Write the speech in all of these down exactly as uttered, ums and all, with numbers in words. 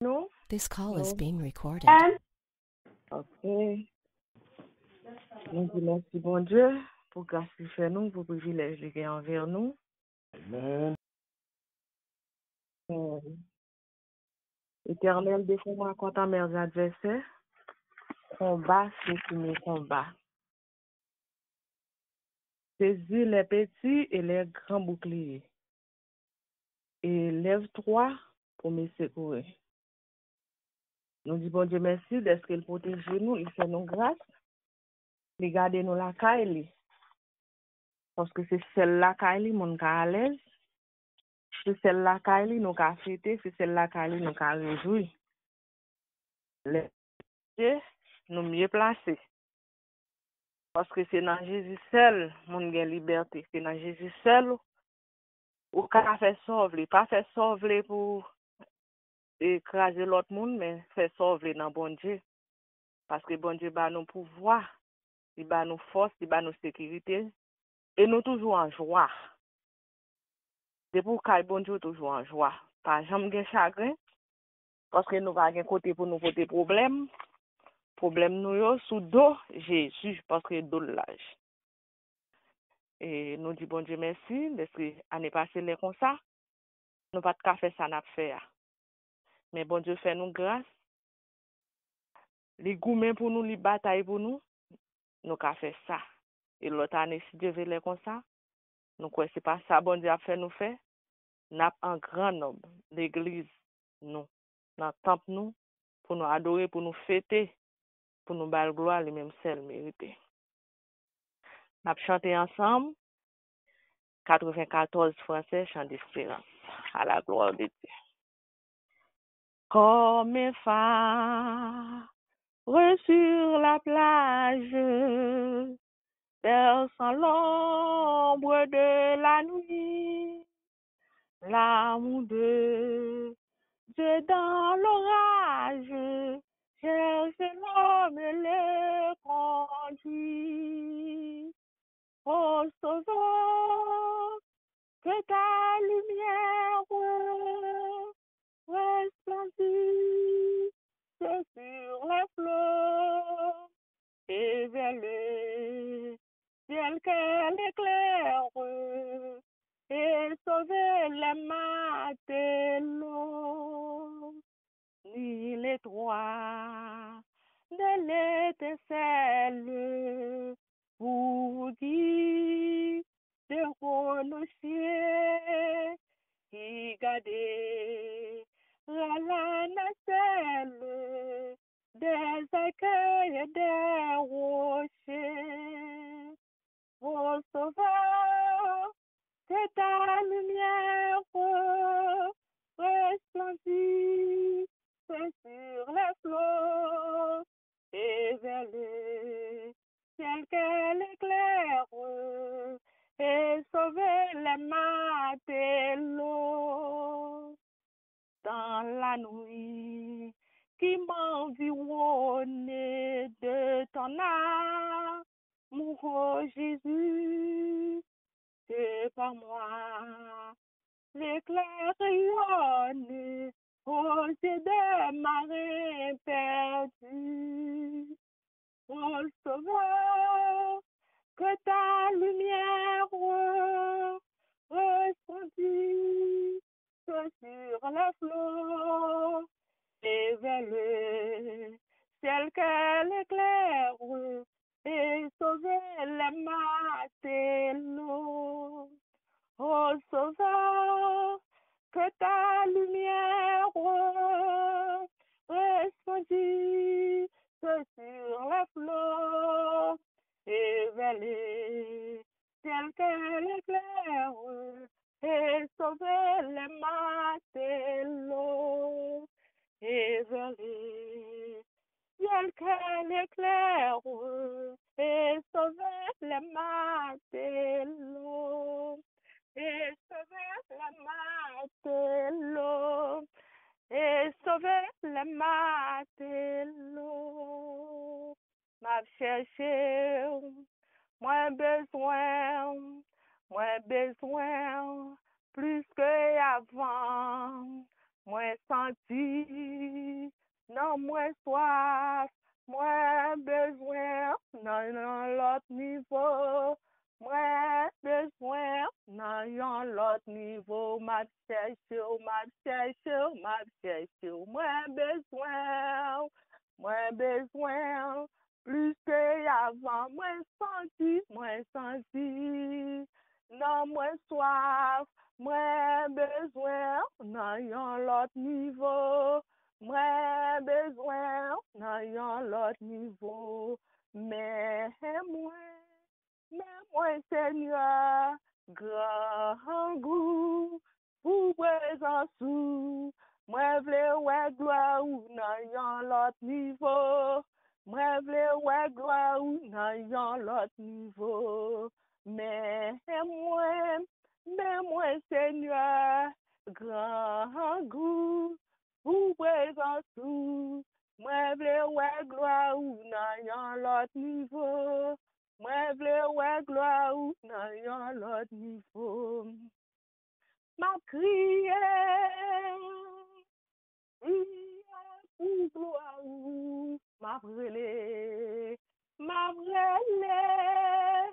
No? This call is No. being recorded. And? Ok. Nous disons merci bon Dieu pour grâce qu'il fait nous, pour privilège qu'il y a envers nous. Amen. Euh, Éternel, défends-moi contre mes adversaires. Combat ceux qui me combattent. Saisis les petits et les grands boucliers. Et lève-toi pour me secourir. Nous disons bon Dieu merci d'être qu'il protège nous, il fait nous grâce. Il garde nous la caille. Parce que c'est celle-là qui mon cas à l'aise. C'est celle-là qui nous a fêté, c'est celle-là qui nous a réjoui. Les dieux nous mieux placés. Parce que c'est dans Jésus seul, mon gain liberté. C'est dans Jésus seul, ou qu'a fait sauver, pas fait sauver pour écraser l'autre monde, mais fait sauver dans bon Dieu. Parce que bon Dieu bat nous pouvoir, il bat nous force, il bat nous sécurité, et nous toujours en joie. C'est pour que bon Dieu toujours en joie. Pas jamais de chagrin, parce que nous avons un côté pour nous porter problème. Problème nous yo sous dos Jésus, parce que dos l'âge. Et nous disons bon Dieu merci, parce que l'année passée, les comme ça, nous pas de faire ça n'a fait. Mais bon Dieu fait nous grâce. Les gourmets pour nous, les batailles pour nous, nous avons fait ça. Et l'autre année, si Dieu veut les comme ça, nous quoi c'est pas ça bon Dieu a fait nous faire. N'a un grand nombre d'églises, nous, dans le temple nous, pour nous adorer, pour nous fêter, pour nous battre gloire, les mêmes celles méritées. Nous chanté ensemble, quatre-vingt-quatorze français, chant d'espérance, à la gloire de Dieu. Comme un phare sur la plage, perçant l'ombre de la nuit, l'amour de Dieu dans l'orage, cherche l'homme et le conduit. Ô Sauveur, que ta lumière resplendisse sur les flots et vers le ciel qu'elle éclaire et sauver les matelots. Ni les droits de l'étincelle pour guider nos cieux qui gardait la nacelle des accueils et des rochers. Ô Sauveur, que ta lumière resplendisse sur les flots et vers le ciel qu'elle éclaire et sauver les matelots dans la nuit qui m'environne de ton amour, oh Jésus, c'est par moi l'éclair rayonne aux yeux des marins perdus. Ô Sauveur, que ta lumière resplendisse sur les flots et vers le ciel qu'elle éclaire et sauver les matelots. Ô Sauveur, que ta lumière resplendisse sur les flots et vers le ciel qu'elle éclaire et sauver les matelots et vers le ciel qu'elle éclaire et sauver les matelots et sauver les matelots et sauver les matelots. M'a cherché, moi besoin, moi besoin, plus que avant, moi senti non, moi soif, moi besoin, nan yon lot niveau. Moi besoin, nan yon lot niveau. M'a cherché, m'a cherché, m'a cherché. Moi besoin, moi besoin, plus que avant. Moi senti, moi senti. Non, moi soif, moi besoin, nan yon lot niveau. Moi besoin, nan yon lot niveau. Mais moi, mais moi Seigneur, grand goût, pour présence ou. Moi vle ouais gloire ou nan yon lot niveau. Moi vle ouais gloire ou nan yon lot niveau. Mais moi, mais moi Seigneur, grand goût, pour présence ou. Moi vle ouais gloire ou nan yon lot niveau. Moi vle ouais gloire ou nan yon lot niveau. M'a crié, pour gloire ou. M'a brûlé, m'a brûlé,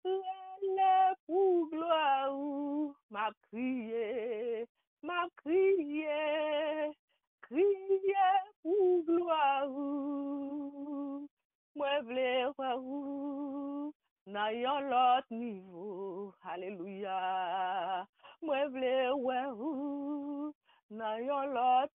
le pour gloire ou. M'a crié, m'a crié, crié pour gloire ou. Moi vle ou nan yon lot niveau. Alléluia. Moi vle ou nan yon lot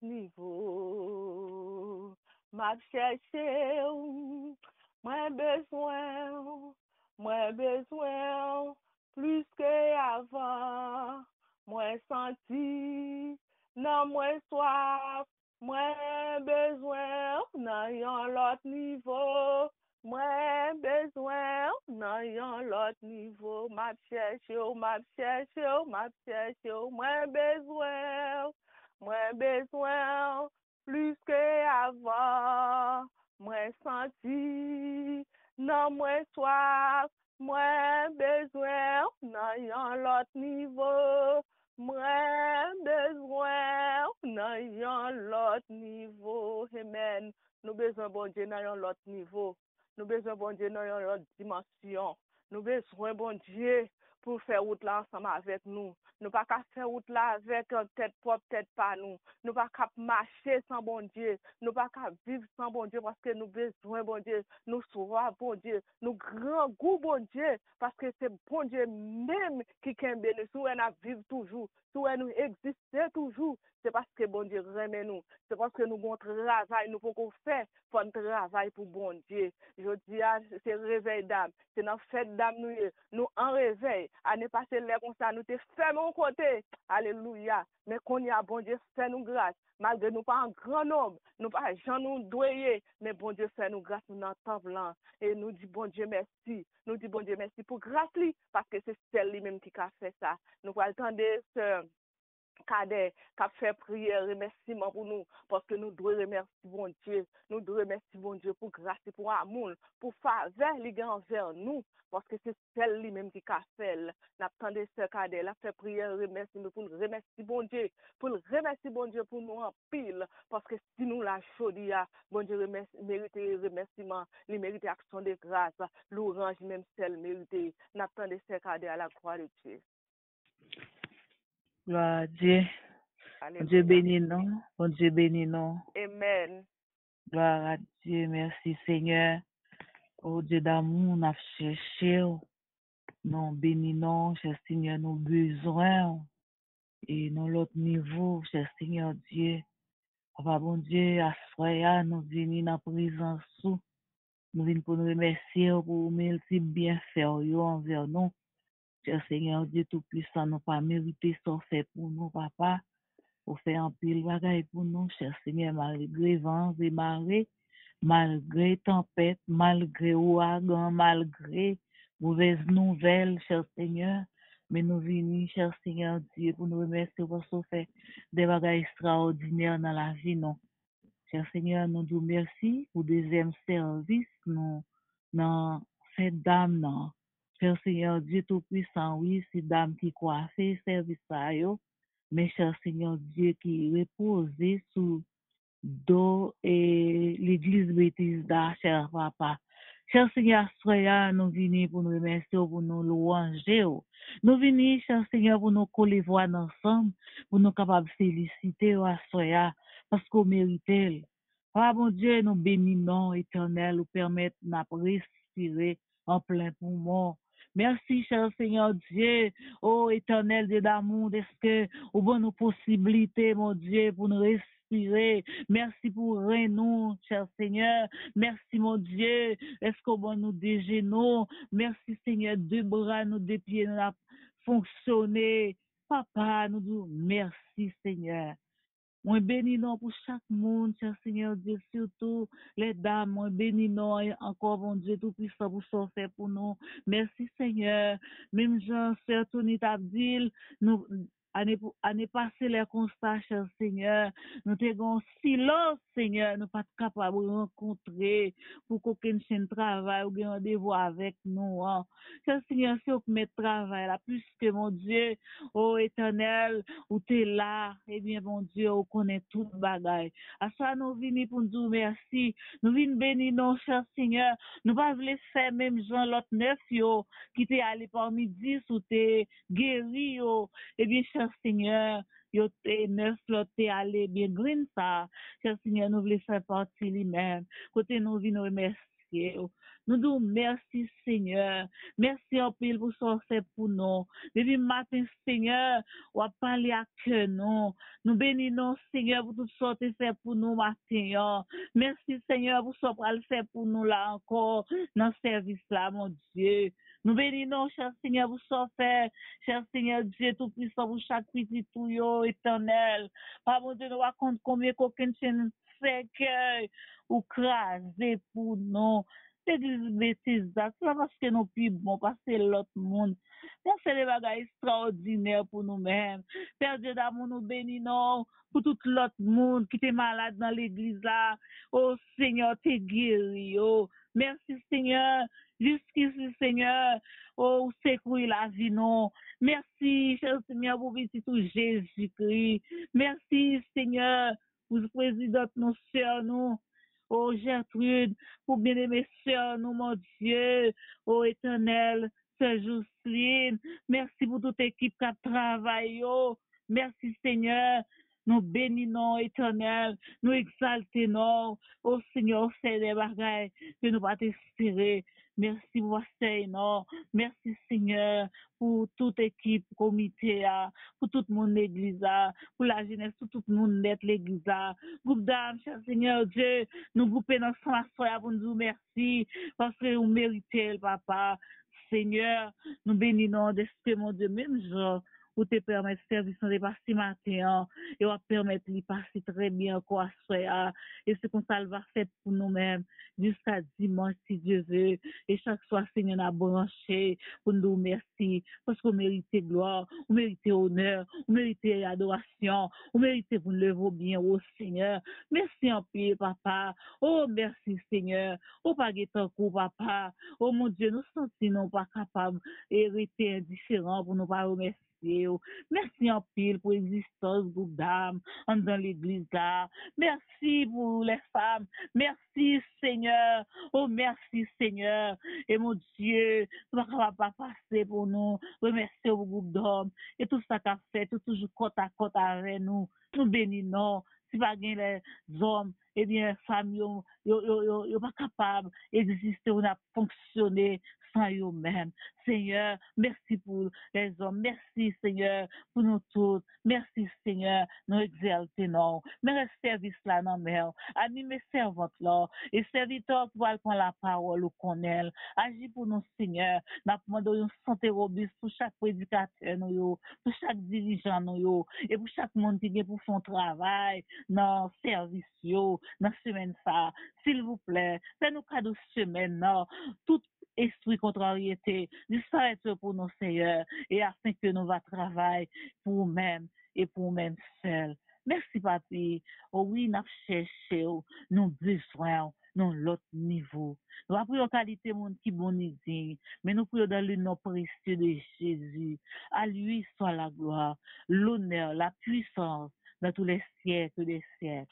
niveau. M'a cherché ou, moi besoin, moi besoin, plus que avant. Moi senti, non moi soif, moi besoin, nan yon lot niveau. Moi besoin, nan yon lot niveau. M'a cherché ou, m'a cherché ou, m'a cherché ou, moi besoin, moi besoin, plus que avant. Moi senti, non moi soif, moi besoin, nan yon lot niveau. Moi besoin, nan yon lot niveau. Amen. Nous besoin bon Dieu nan yon lot niveau. Nous besoin bon Dieu nan yon lot dimension. Nous besoin bon Dieu pour faire route là ensemble avec nous. Nous pas qu'à faire route là avec tête propre, tête pas nous. Nous pas qu'à marcher sans bon Dieu. Nous pas qu'à vivre sans bon Dieu parce que nous besoin bon Dieu. Nous soif bon Dieu. Nous grand goût bon Dieu parce que c'est bon Dieu même qui can bénir. Si nous vivre toujours, si nous exister toujours, c'est parce que bon Dieu remet nous. C'est parce que nous avons travail, nous pouvons faire un travail pour bon Dieu. Je dis, c'est réveil d'âme. C'est notre fête d'âme, nous, nous en réveil. Année passée, les comme ça, nous te fait mon côté. Alléluia. Mais qu'on y a, bon Dieu, fait nous grâce. Malgré nous pas un grand nombre, nous pas gens nous doyer, mais bon Dieu fait nous grâce nous dans temps blanc. Et nous dit bon Dieu merci. Nous dit bon Dieu merci pour grâce lui, parce que c'est celle lui-même qui a fait ça. Nous allons attendre ce Cadet, qui a fait prière, remerciement pour nous, parce que nous devons remercier bon Dieu, nous devons remercier bon Dieu pour grâce, pour amour, pour faveur, les gars envers nous, parce que c'est celle lui-même qui a fait. N'attendez ce cadet, la fait prière, remerciement pour le remercier bon Dieu, pour le remercier bon Dieu pour nous en pile, parce que si nous la chaudia, bon Dieu mérite remerciement, il mérite action de grâce, l'orange même celle mérite. N'attendez ce cadet à la croix de Dieu. Gloire à Dieu. Bon Dieu béni nous. Bon Dieu béni nous. Amen. Gloire à Dieu. Merci Seigneur. Oh Dieu d'amour, nous avons cherché. Nous béni nous, cher Seigneur, nous besoin. Et dans l'autre niveau, cher Seigneur Dieu. Papa bon Dieu, à soya, nous venons dans la présence. Nous venons pour nous remercier pour multiples bienfaits envers nous. Cher Seigneur Dieu Tout-Puissant, nous pas mérité ce fait pour nous, papa, pour faire un pile bagaille pour nous, cher Seigneur, malgré vents et marées, malgré tempête, malgré ouragan, malgré mauvaises nouvelles, cher Seigneur, mais nous venons, cher Seigneur Dieu, pour nous remercier pour ce fait des bagailles extraordinaires dans la vie, non. Cher Seigneur, nous nous merci pour deuxième service, nous, dans cette dame, non. Cher Seigneur Dieu Tout-Puissant, oui, c'est dame qui coiffait service à eux, mais cher Seigneur Dieu qui repose sous do et l'église Bethesda, cher papa. Cher Seigneur, soyez nous venons pour nous remercier, pour nous louanger. Nous venons, cher Seigneur, pour nous coller voix ensemble, pour nous capables de féliciter, soyez, parce qu'on mérite. Ah, mon Dieu, nous bénissons, éternel, nous permettre de respirer en plein poumon. Merci, cher Seigneur Dieu, ô éternel Dieu d'amour, est-ce que vous avez nos possibilités, mon Dieu, pour nous respirer. Merci pour nous, cher Seigneur. Merci, mon Dieu. Est-ce qu'on va nous déjeuner? Merci, Seigneur, deux bras, nous, deux pieds, nous a fonctionné. Papa, nous disons merci, Seigneur. Moi bénis non pour chaque monde, cher Seigneur Dieu, surtout les dames, moi bénis non encore, mon Dieu, tout puissant pour ce faire pour nous. Merci Seigneur. Même Jean, Sœur Tony Tabdil, nous, année, année passée, les constats, cher Seigneur, nous avons silence, Seigneur, nous pas capables de rencontrer pour qu'aucune chaîne travail ou un rendez-vous avec nous. Hein. Cher Seigneur, c'est au mettre travail là, plus que mon Dieu, ô éternel, où tu es là, eh bien, mon Dieu, on connaît tout le bagage. À ça, nous venons pour nous dire merci. Nous venons bénir nos chers Seigneur. Nous ne voulons pas faire même Jean l'autre neuf, yo, qui t'est allé parmi dix ou t'es guéri, yo. Eh bien, cher Seigneur, yo t'es neuf, l'autre t'es allé bien green ça. Cher Seigneur, nous voulons faire partie lui-même. Côté nous venons remercier. Nous disons merci, Seigneur. Merci en pile pour ce que fait pour nous. Depuis matin, Seigneur, on va parler à cœur, non. Nous bénissons, Seigneur, pour tout ce que tu fait pour nous matin. Merci, Seigneur, pour ce que tu fait pour nous là encore, dans ce service-là, mon Dieu. Nous bénissons, cher Seigneur, pour ce que fait, cher Seigneur Dieu, tout puissant pour chaque petit tout, éternel. Pas mon Dieu, nous raconte combien qu'aucune chaîne cercueil ou crasé pour nous. L'église Bethesda, c'est pas parce que nous plus bon, parce que l'autre monde. On fait des bagages extraordinaires pour nous-mêmes. Père Dieu d'amour, nous bénissons pour tout l'autre monde qui est malade dans l'église là. Oh Seigneur, t'es guéri. Oh, merci Seigneur. Jusqu'ici, Seigneur. Oh, secourir la vie, non. Merci, cher Seigneur, pour petit tout Jésus-Christ. Merci, Seigneur, pour le président, nos sœurs, nous. Oh, Gertrude, pour bien-aimer sœur, nous, mon Dieu. Oh, éternel, sœur Jocelyne. Merci pour toute équipe qui travaille. Oh, merci, Seigneur. Nous bénissons, éternel. Nous exaltons. Oh, Seigneur, c'est des bagailles que nous pas espérer. Merci pour Seigneur. Merci, Seigneur, pour toute équipe, comité, pour tout le monde l'église, pour la jeunesse, pour tout le monde d'être l'église. Groupe d'âmes, cher Seigneur Dieu, nous groupons dans ce soir pour nous dire merci, parce que vous méritez, papa. Seigneur, nous bénissons de ce que mon Dieu, même jour, pour te permettre de servir son dépassé matin, et va permettre de passer très bien quoi soir, et c'est comme ça le va faire pour nous-mêmes, jusqu'à dimanche, si Dieu veut, et chaque soir, Seigneur, a branché, pour nous merci, parce qu'on mérite gloire, on mérite honneur, on mérite adoration, on mérite pour nous lever bien, oh Seigneur, merci en paix, papa, oh merci Seigneur, oh pas guetter coup, papa, oh mon Dieu, nous sentons pas capables, et rester indifférents pour nous pas remercier. Merci en pile pour l'existence groupe d'âmes dans l'église là. Merci pour les femmes. Merci Seigneur. Oh merci Seigneur. Et mon Dieu, tu ne vas pas passer pour nous. Remercier au groupe d'hommes. Et tout ça qu'a fait, tout toujours côte à côte avec nous. Nous bénissons. Si pas bien les hommes, eh bien, famille, yo, yo, yo, yo pas capable d'exister ou de fonctionner sans eux-mêmes. Seigneur, merci pour les hommes. Merci, Seigneur, pour nous tous. Merci, Seigneur, nous exaltons. Mais le service là, non, mais, anime servante là, et serviteur qui va prendre la parole ou qu'on elle. Agis pour nous, Seigneur. Nous demandons une santé robuste pour chaque prédicateur, nous, pour chaque dirigeant, nous, et pour chaque monde qui vient pour son travail, dans le service, dans la semaine ça. S'il vous plaît, faites-nous cadeau semaine, non. Tout esprit contrariété, disparaître pour nos seigneurs et afin que nous va travailler pour nous-mêmes et pour nous-mêmes seuls. Merci, papi. Oh oui, nous cherchons, nous besoin, nous l'autre niveau. Nous avons pris en qualité monde qui bon digne, mais nous prions dans le nom précieux de Jésus. À lui soit la gloire, l'honneur, la puissance dans tous les siècles des siècles.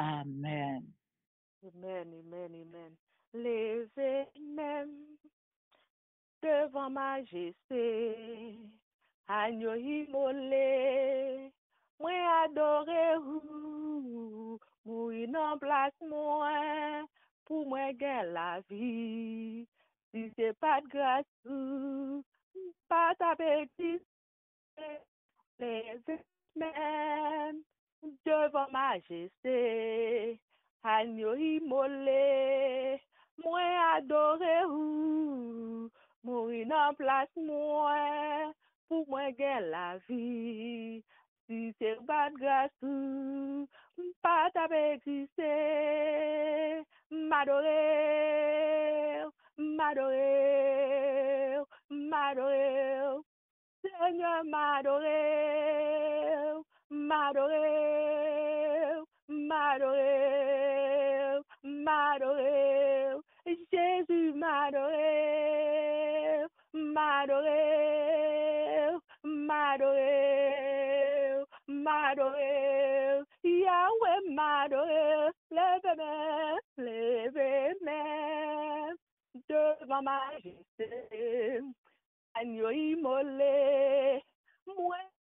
Amen. Amen, amen, amen. Levez même devant majesté, agneau immolé, moi adoré ou, mourir en place moi, pour moi gagner la vie. Si c'est pas de grâce, ou, pas ta bêtise, levez même devant majesté, agneau immolé, moi adoré ou, mourir en place moi, pour moi gagner la vie. Si c'est pas de grâce ou, pas t'avais existé, m'adorer, m'adorer, m'adorer, Seigneur m'adorer, m'adorer, m'adorer, m'adorer, Jésus m'adorer, m'adorer, m'adorer, m'adorer, Yahweh m'adorer, lève-moi, lève-moi, devant majesté, agneau immolé, moi,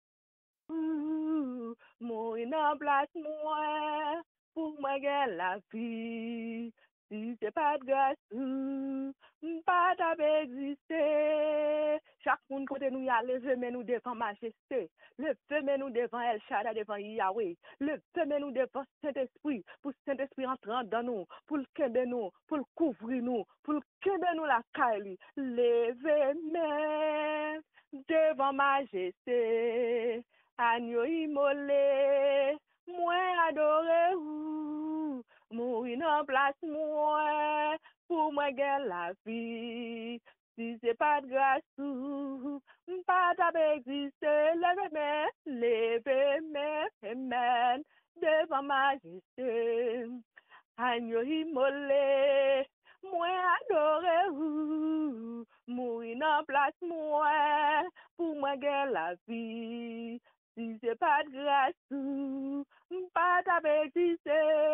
mourir en place moi, pour moi gagner la vie. Si c'est pas de grâce, pas t'avais existé. Chaque monde côté nous y a levé, mais nous devant majesté. Le feu, mais nous devant El Shaddai, devant Yahweh. Le feu, mais nous devant Saint-Esprit, pour Saint-Esprit entrant dans nous, pour le kembe nous, pour le couvrir nous, pour le kembe nous la caille. Levez main devant majesté, agneau immolé, moi adoré ou, mourir en place moi, pour moi gagner la vie. Si c'est pas de grâce ou, pas t'avais existé, levez-moi, levez-moi, amen, devant majesté, agneau immolé, moi adoré ou, mourir en place moi, pour moi gagner la vie. Si c'est pas de grâce ou, pas t'avais existé,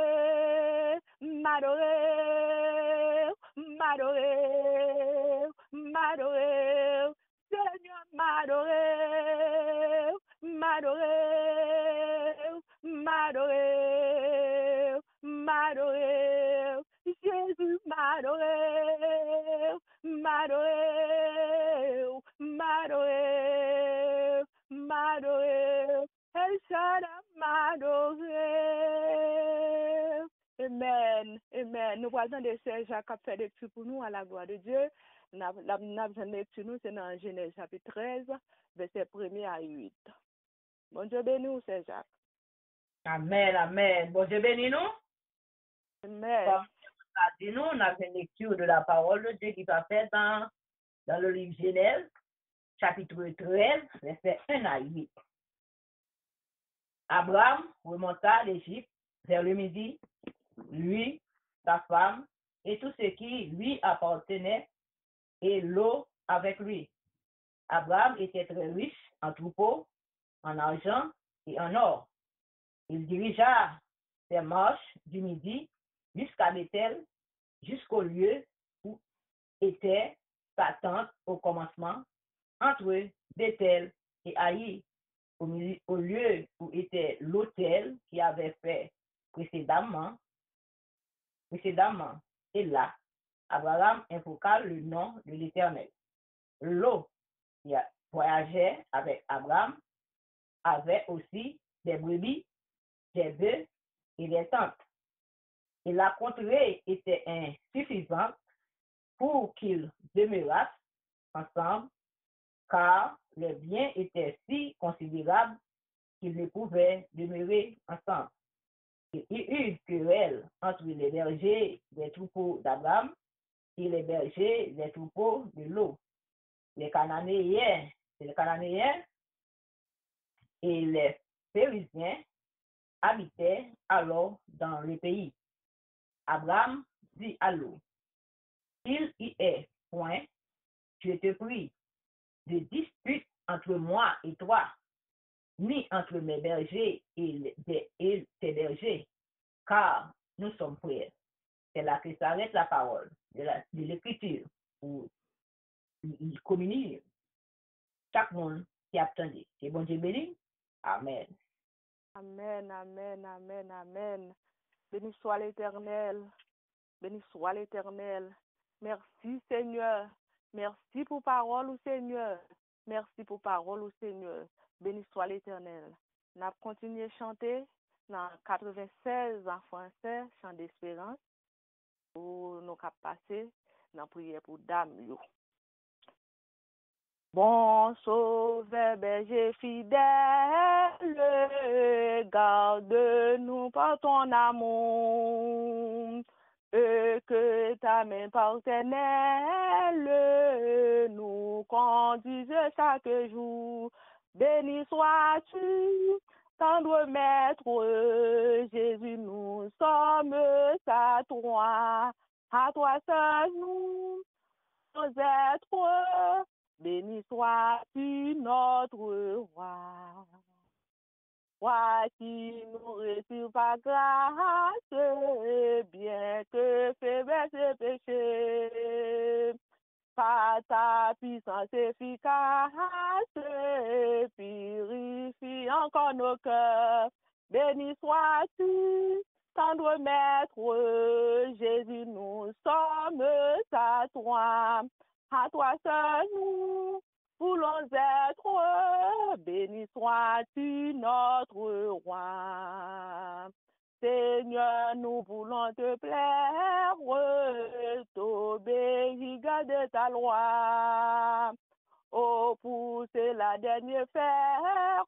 m'adorer, m'adorer, m'adorer, Seigneur m'adorer, m'adorer, m'adorer, m'adorer, Jésus m'adorer, m'adorer, m'adorer, m'adorer, El Shaddai m'adorer. Amen, amen. Nous voyons des Seigneur Jacques a fait des trucs pour nous à la gloire de Dieu. Nous avons lecture nous, c'est dans Genèse chapitre treize, verset premier à huit. Bon Dieu béni nous, Seigneur Jacques. Amen, amen. Bon Dieu béni nous. Amen. Comme on a dit nous, on a fait une lecture de la parole de Dieu qui va faire dans, dans le livre Genèse, chapitre treize, verset un à huit. Abraham remonta à l'Égypte vers le midi, lui, sa femme et tout ce qui lui appartenait, et Lot avec lui. Abraham était très riche en troupeaux, en argent et en or. Il dirigea ses marches du midi jusqu'à Bethel, jusqu'au lieu où était sa tente au commencement, entre Bethel et Haï, au, au lieu où était l'autel qui avait fait précédemment, précédemment. Et là, Abraham invoqua le nom de l'Éternel. Lot, qui voyageait avec Abraham, avait aussi des brebis, des bœufs et des tentes. Et la contrée était insuffisante pour qu'ils demeurassent ensemble, car les biens étaient si considérables qu'ils ne pouvaient demeurer ensemble. Il y eut querelle entre les bergers des troupeaux d'Abraham et les bergers des troupeaux de Lot. Les Cananéens, les Cananéens et les Périsiens habitaient alors dans le pays. Abraham dit à Lot, il y est point, je te prie, de dispute entre moi et toi, ni entre mes bergers et, et tes bergers, car nous sommes prêts. C'est là que s'arrête la parole de, la, de l'écriture pour communier chaque monde qui attendait. Que bon Dieu bénisse. Amen. Amen, amen, amen, amen. Béni soit l'Éternel. Béni soit l'Éternel. Merci Seigneur. Merci pour parole au Seigneur. Merci pour parole au Seigneur. Béni soit l'Éternel. Nous avons continué à chanter dans quatre-vingt-seize en français, chant d'espérance, pour nous passer dans la prière pour dame. Bon sauveur, berger fidèle, garde-nous par ton amour, et que ta main paternelle nous conduise chaque jour. Béni sois-tu, tendre maître, Jésus, nous sommes à toi, à toi seul nous êtres. Béni sois-tu notre roi. Roi qui nous reçut par grâce, bien que faiblesse et péché. Par ta puissance efficace, purifie encore nos cœurs. Béni sois-tu, tendre maître, Jésus, nous sommes à toi. À toi seul nous voulons être, béni sois-tu notre roi. Seigneur, nous voulons te plaire, t'obéir, garder ta loi. Oh, pour c'est la dernière faire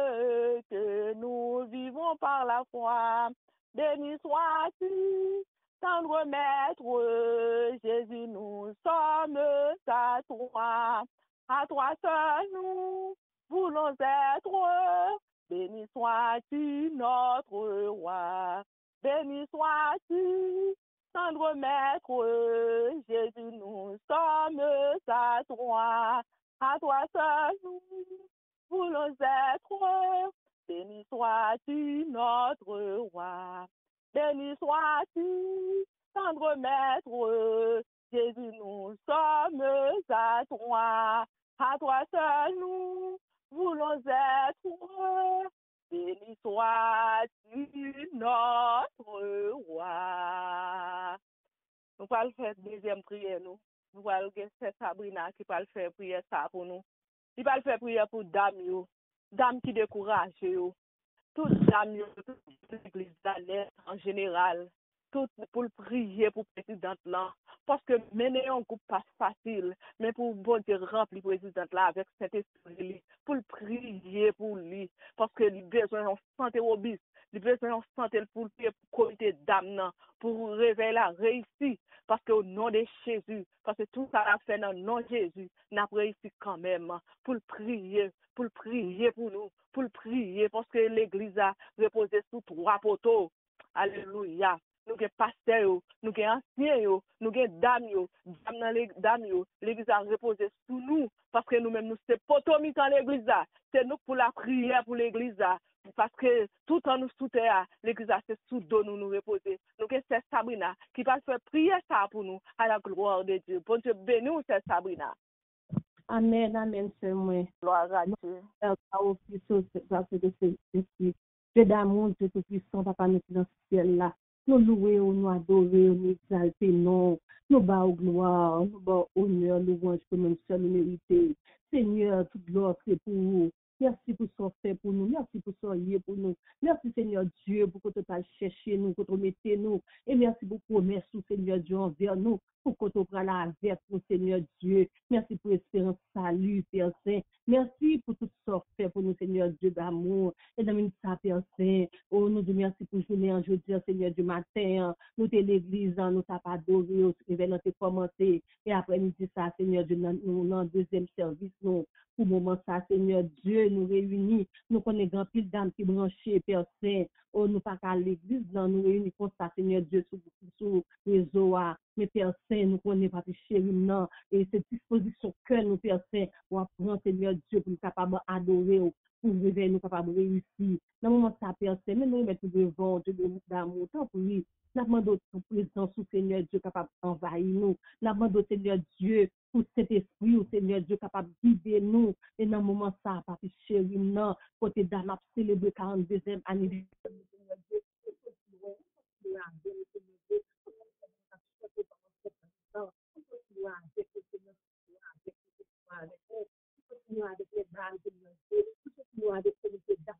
que nous vivons par la foi. Béni sois-tu, tendre maître, Jésus, nous sommes à toi. À toi seul nous voulons être, béni sois-tu notre roi. Béni sois-tu, tendre maître, Jésus, nous sommes à toi. À toi seul nous voulons être, béni sois-tu notre roi. Béni sois-tu, tendre maître, Jésus, nous sommes à toi. À toi seul nous voulons être, béni sois-tu notre roi. Nous allons faire deuxième prière, nous. Nous allons faire Sabrina qui va faire prière ça pour nous. Il va faire prière pour dame, dame qui décourage, toutes dame, toute l'église d'Alès en général, tout pour le prier pour le président là. Parce que mener un groupe pas facile, mais pour bon Dieu remplir le président là avec cet esprit, pour le prier pour lui, parce que il a besoin de santé robuste, il a besoin de santé pour le comité d'âme, pour réveiller la réussite, parce que au nom de Jésus, parce que tout ça a fait dans le nom de Jésus, n'a réussi quand même, pour le prier, pour le prier pour nous, pour le prier, parce que l'église a reposé sous trois poteaux. Alléluia. Nous avons pasteurs, nous avons anciens, nous avons dames, dames, l'église a reposé sous nous, parce que nous-mêmes, nous sommes poteaux dans l'église. C'est nous pour la prière pour l'église. Parce que tout en nous sous terre, l'église c'est sous dos nous nous reposer. Nous avons c'est Sabrina qui va faire prier ça pour nous à la gloire de Dieu. Bon Dieu béni ou c'est Sabrina. Amen, amen, c'est moi. Gloire à Dieu. Dieu d'amour, Dieu tout-puissant, papa, nous sommes dans ce ciel-là. Nous louons, nous adorons, nous exaltons, nous bas au gloire, nous bas honneur, louange que nous sommes mérités. Seigneur, toute gloire c'est pour vous. Merci pour ce fait pour nous. Merci pour ce lié pour nous. Merci Seigneur Dieu pour que tu as cherché nous, que tu mettez nous. Et merci pour promesse, Seigneur Dieu, envers nous. Pour que tu prennes la verse, Seigneur Dieu. Merci pour l'espérance, salut, Père Saint. Merci pour tout ce fait pour nous, Seigneur Dieu d'amour. Et dans une ça, Père Saint. Oh, nous disons merci pour journée en jeudi, Seigneur du matin. Nous t'es l'église, nous t'as pas adoré, réveil nous t'es commencé. Et après, nous disons ça, Seigneur Dieu, nous dans le deuxième service, nous. Pour le moment, ça, Seigneur Dieu, Dieu, nous réunis. Nous connaissons grand pile d'âmes qui branchées, Père Saint. Oh, nous pas qu'à l'église, dans nous réunis pour ça, Seigneur Dieu, sur sur réseau. Mais Père Saint, nous connaissons pas chéri, non. Et cette disposition que nous, Père Saint, pour apprendre, Seigneur Dieu, pour nous capables d'adorer, pour vivre, nous capables de réussir. Dans le moment ça, Père Saint, mais nous mettons devant, Dieu d'amour, tant pour lui. Nous demandons ton présence, Seigneur Dieu, capable d'envahir nous. Nous demandons, Seigneur Dieu, pour cet esprit, au Seigneur Dieu, capable de guider nous. Et dans le moment ça, Papa chéri, non, côté d'âme, célébrer quarante-deuxième anniversaire, Seigneur Dieu, avec les dames, Seigneur Dieu, nous avec les dames,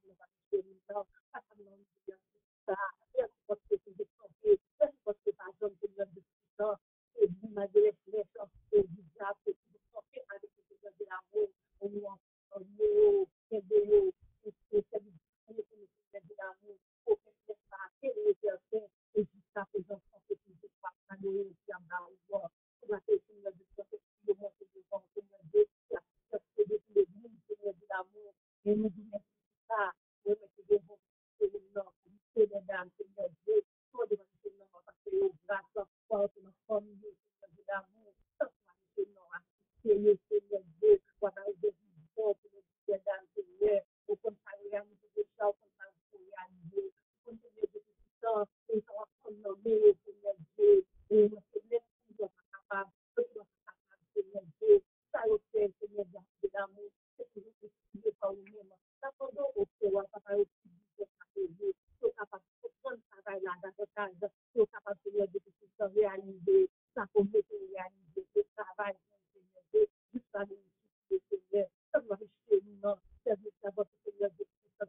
ça, parce que c'est des santé, parce que par exemple, Seigneur Dieu, ça, et vous m'avez laissé sortir du diable, et vous sortez avec le Seigneur de l'amour, on nous en nous, et de nous, et c'est le Seigneur de l'amour, pour que ce soit et le Seigneur, et jusqu'à présent, on peut toujours pas nous, qui a mal, pour la Seigneur de Dieu, le monde de devant, Seigneur Dieu, qui a fait de tous les jours, Seigneur de l'amour, et nous disons ça, nous mettons devant, Seigneur, Seigneur, Seigneur Dieu, pour devant le Seigneur, parce que nous grâce, pour notre famille, Seigneur de l'amour, Seigneur, Seigneur, Seigneur Dieu, pour la résurrection, Seigneur, Seigneur, pour qu'on s'arrête à nous de ça, pour qu'on s'arrête à nous, pour qu'on s'arrête de tout ça, et qu'on va nommer, Seigneur Dieu, et nous Seigneur, nous sommes capables, nous sommes capables, Seigneur Dieu, ça au fait, Seigneur de l'amour, c'est toujours possible par nous-mêmes. T'attendons au Seigneur, papa, au Seigneur, c'est capable de prendre ce travail-là davantage, c'est capable, Seigneur, de se réaliser, ça peut me réaliser, ce travail, Seigneur Dieu, jusqu'à nous, Seigneur, ça doit rester nous, non, c'est votre Seigneur de Christ,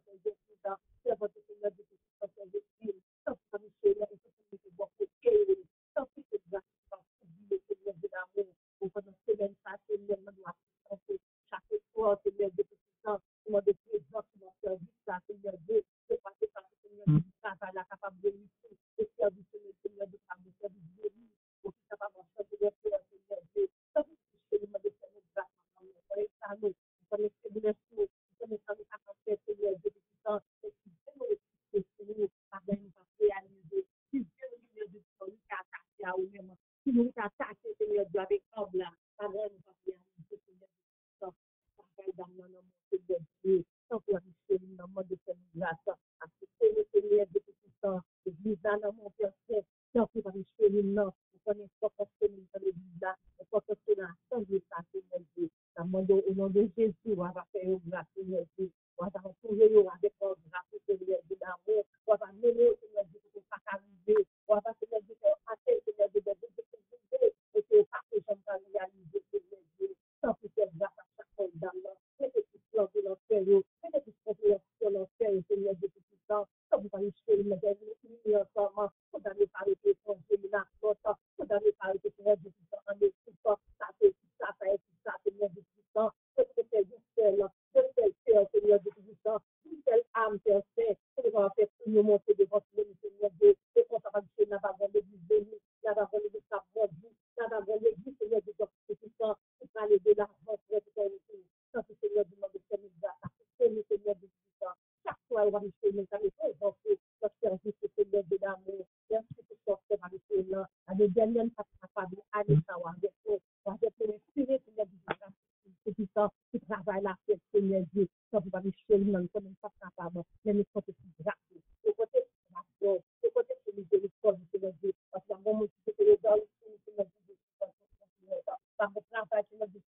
c'est votre Seigneur de Christ, ça doit rester là, et ça peut me voir que ça peut être grâce à le Seigneur de l'amour, pour que notre semaine, ça, Seigneur, nous doit chaque fois, Seigneur de Christ, comment de présence, mon service, ça, Seigneur Dieu, c'est parce que ça, Seigneur, du travail, la capable de réussir, le service, Seigneur, de faire le service de lui, pour qu'il soit capable de faire le Seigneur Dieu, ça, c'est le Seigneur de faire notre grâce, nous connaissons ça, nous connaissons les blessures, nous connaissons les capacités, Seigneur Dieu, de puissance, et qui fait nous réussir, Seigneur, par nous, par réaliser, si Dieu, Seigneur Dieu, nous a attaqué à nous-mêmes, si nous a attaqué, Seigneur Dieu, avec ordre, là, par nous, par réaliser, Seigneur Dieu, dans le nom de Dieu, sans que nous dans le monde de cette grâce, à ce que le Seigneur de tout temps, l'église dans mon Père Saint, sans que nous chéris, non, nous connaissons pas que nous dans l'église là, et pas que nous attendons ça, Seigneur Dieu, au nom de Jésus, on va faire grâce, Seigneur Dieu, on va retrouver avec grâce, Seigneur Dieu, d'amour, on va mêler, Seigneur Dieu, pour pas arriver, on va, Seigneur Dieu, faire passer, Seigneur Dieu, de Dieu, et que pas que j'aime pas réaliser, Seigneur Dieu, sans que faire grâce à chaque fois dans l'homme. Faites que tu sois de l'enfer, faites que tu sois de l'enfer, Seigneur de tout temps. Comme vous allez chez le médecin, vous ensemble, vous allez parler de ton Dieu, là, vous allez parler de Seigneur de tout temps, en tout temps, ça fait tout ça, ça fait tout ça, Seigneur de tout temps. Faites que c'est juste celle, de tel cœur, Seigneur de tout temps, d'une telle âme, Père Saint, que vous allez faire tout nous monter devant le Seigneur Dieu, et qu'on va chez la vague de l'église bénie, la vague de sa voix, la vague de l'église, Seigneur de tout temps, pour aller de l'argent, ça, c'est Seigneur du monde de Seigneur, c'est le Seigneur de tout temps. Chaque fois, on va nous faire une présence, notre service, le Seigneur de l'amour. Merci pour sortir dans le Seigneur. À des dernières pas capables d'aller savoir avec vous. On va être inspiré, Seigneur du monde. C'est tout ça, qui travaille la fête, Seigneur Dieu. Ça, vous allez chez nous, nous ne sommes pas capables. Mais nous sommes grâce. Le côté de la foi, le côté de miséricorde, Seigneur Dieu. Parce que mon Dieu, c'est le dans le Seigneur Dieu. Par votre travail, Seigneur Dieu,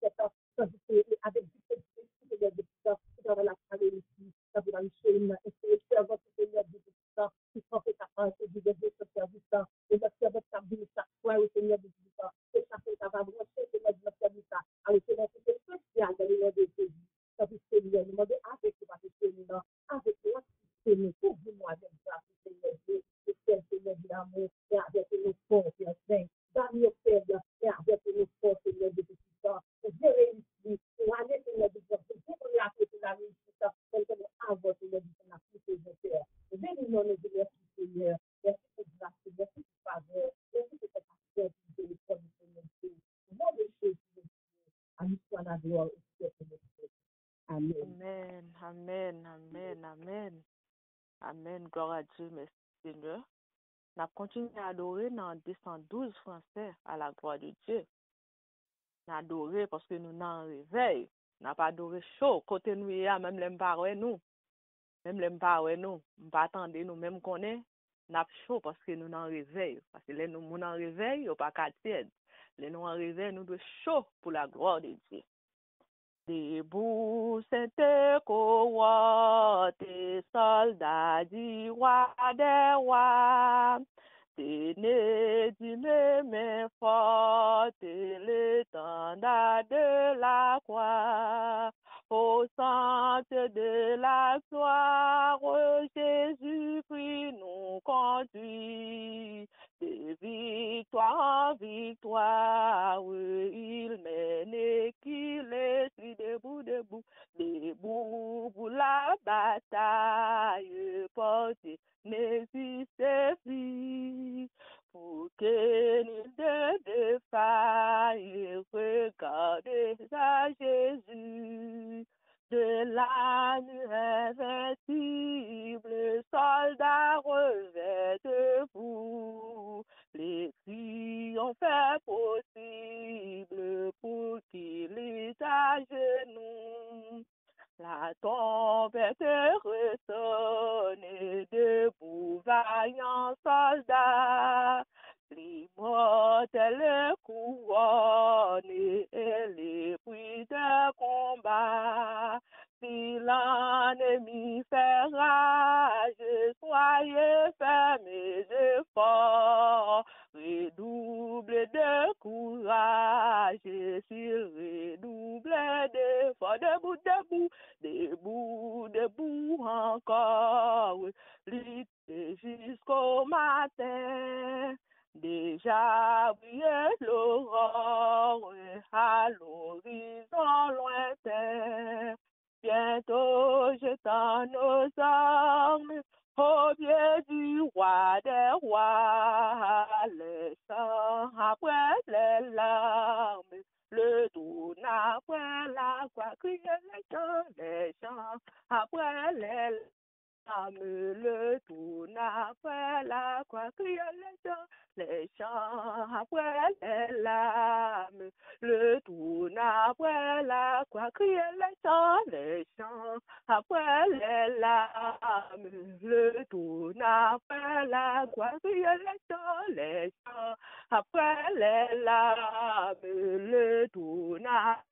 avec du Seigneur de tout ça, dans la famille ici, ça vous va chez nous, et c'est le votre Seigneur de tout ça, qui prend sa part, et du début de ce service, et notre service, ça vous ça, ouais, au Seigneur de tout ça, et ça fait, ça va brancher, Seigneur de notre service, avec Seigneur, c'est spécial dans le nom de Jésus, ça vous Seigneur, nous demandons avec vous, avec Seigneur, avec vous, Seigneur, pour vous, moi, avec grâce, Seigneur Dieu, et c'est Seigneur de l'amour, et avec nos forces, et saint, dans nos faibles, et avec nos forces, Seigneur de tout ça, et je réussis, pour aller, Seigneur de Dieu, pour qu'on l'a fait, pour la réussite, pour qu'on avance, Seigneur de Dieu, pour que je faire. Bénis-nous, nous merci, Seigneur, merci pour grâce, merci pour faveur, merci pour cette action, pour le Seigneur Dieu. Au nom de Jésus, à nous soit la gloire, au Seigneur de Dieu. Amen. Amen, amen, amen, amen. Amen, gloire à Dieu, merci Seigneur. On a continué à adorer dans deux cent douze français à la gloire de Dieu. On a adoré parce que nous n'en réveil. On n'a pas adoré chaud. Côté nous, y a même les parents, nous. Même les parents, nous. On pas attendre nous, même qu'on est. On a chaud parce que nous n'en réveil. Parce que les nous, nous en réveil, on pas qu'à tiède. Les nous en réveil, nous de chaud pour la gloire de Dieu. Debout, c'était quoi, tes soldats du roi des rois. Tenez d'une main forte l'étendard de la croix. Au centre de la gloire, Jésus-Christ nous conduit. De victoire en victoire, il mène et qu'il est debout, debout, debout pour la bataille, portez, n'hésitez plus, pour que nous ne défaillions, regardez à Jésus. De l'âme invincible, soldat revêtez-vous. Les cris ont fait possible pour qu'il est à genoux. La tempête ressonne debout, vaillant soldat. L'immortelle couronne et les bruits de combat. Si l'ennemi fait rage, soyez fermes et forts. Redouble de courage, s'il redouble d'efforts. Debout, debout, debout, debout encore. Luttez jusqu'au matin. Déjà brillait l'aurore à l'horizon lointain. Bientôt jetant nos armes au pied du roi des rois. Les chants après les larmes, le trône après la croix. Criez les chants, les chants après les larmes, le trône après la croix. Criez les chants, les chants après les larmes, le trône après la croix. Criez les chants, les chants après les larmes, le trône après la croix. Criez les chants, les chants après les larmes, le trône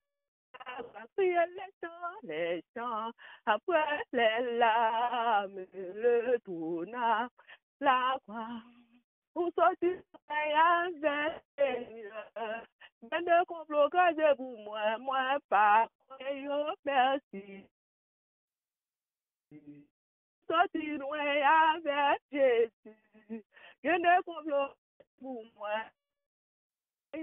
criez les chants, les chants après les larmes, le trône la croix. Pour sortir avec Seigneur, ben de complot que pour moi, moi pas, yo merci. Sortir loin avec Jésus, ben de complot pour moi, yo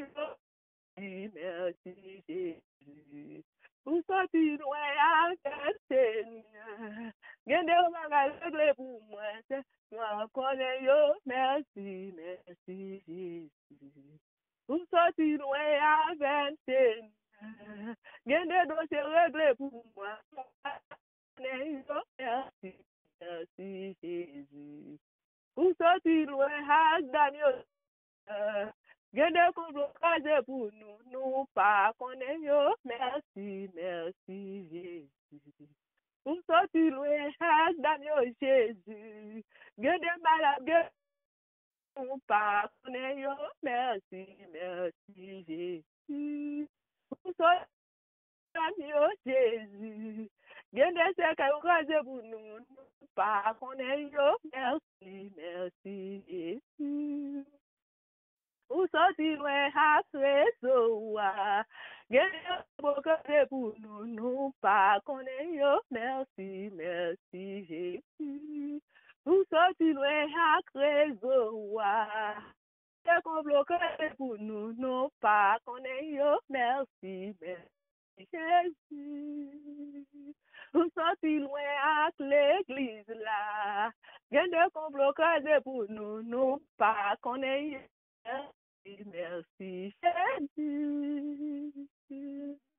merci Jésus. Pour sortir loin avec Seigneur, ben de magasin pour moi, moi connais yo, merci, merci Jésus. Pour sortir loin avec Seigneur, bien des dossiers réglés pour moi, connais yo, merci, merci Jésus. Pour sortir loin avec Daniel, bien des complots pour nous, nous pas connais yo, merci, merci Jésus. Pour sortir loin avec Daniel Jésus, bien des malades, nous pas connais yo, merci, merci Jésus. Pour sortir Daniel Jésus, bien des séquelles pour nous, nous pas connais yo, merci, merci Jésus. Pour sortir loin à Crésoa, bien des pour nous, nous pas connais yo, merci, merci Jésus. Pour sortir loin à Crésoa, bien des pour nous, nous pas connais yo, merci, merci Jésus. Pour sortir loin à l'église là, bien des complots pour nous, nous pas connais yo. Merci Jésus.